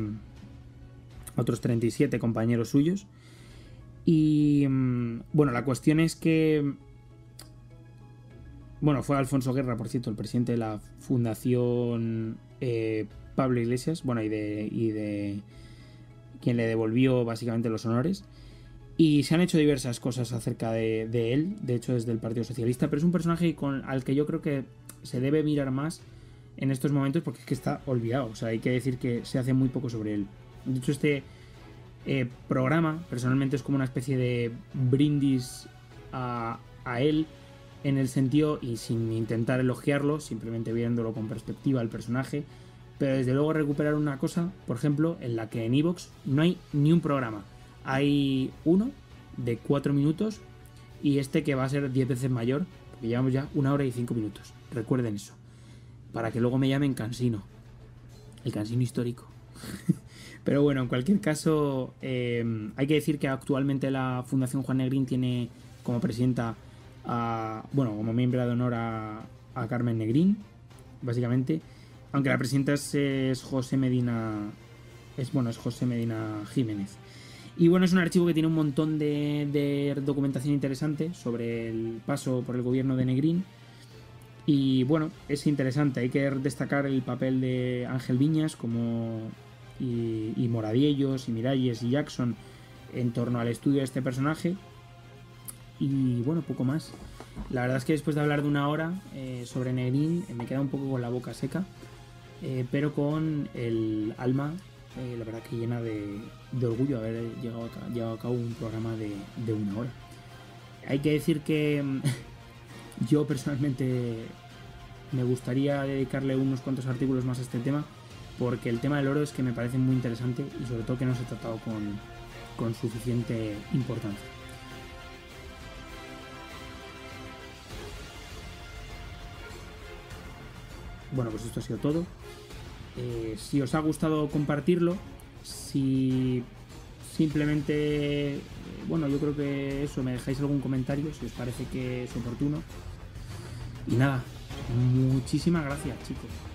otros 37 compañeros suyos. Y bueno, la cuestión es que bueno, fue Alfonso Guerra, por cierto, el presidente de la Fundación Pablo Iglesias, bueno, y de quien le devolvió básicamente los honores. Y se han hecho diversas cosas acerca de él, de hecho desde el Partido Socialista, pero es un personaje al que yo creo que se debe mirar más en estos momentos porque es que está olvidado. O sea, hay que decir que se hace muy poco sobre él. De hecho, este programa personalmente es como una especie de brindis a él, en el sentido, y sin intentar elogiarlo, simplemente viéndolo con perspectiva el personaje, pero desde luego recuperar una cosa, por ejemplo, en la que en iVoox no hay ni un programa. Hay uno de 4 minutos y este que va a ser 10 veces mayor, porque llevamos ya 1 hora y 5 minutos. Recuerden eso, para que luego me llamen cansino, el cansino histórico. Pero bueno, en cualquier caso, hay que decir que actualmente la Fundación Juan Negrín tiene como presidenta como miembro de honor a Carmen Negrín, básicamente, aunque la presidenta es José Medina, es José Medina Jiménez. Y bueno, es un archivo que tiene un montón de documentación interesante sobre el paso por el gobierno de Negrín. Y bueno, es interesante. Hay que destacar el papel de Ángel Viñas y Moradiellos y Miralles y Jackson en torno al estudio de este personaje. Y bueno, poco más. La verdad es que después de hablar de una hora sobre Negrín me queda un poco con la boca seca, pero con el alma, la verdad que llena de orgullo haber llevado a cabo un programa de una hora. Hay que decir que yo personalmente me gustaría dedicarle unos cuantos artículos más a este tema, porque el tema del oro es que me parece muy interesante y sobre todo que no se ha tratado con suficiente importancia. Bueno, pues esto ha sido todo. Si os ha gustado, compartirlo. Si simplemente, bueno, yo creo que eso, me dejáis algún comentario si os parece que es oportuno. Y nada, muchísimas gracias, chicos.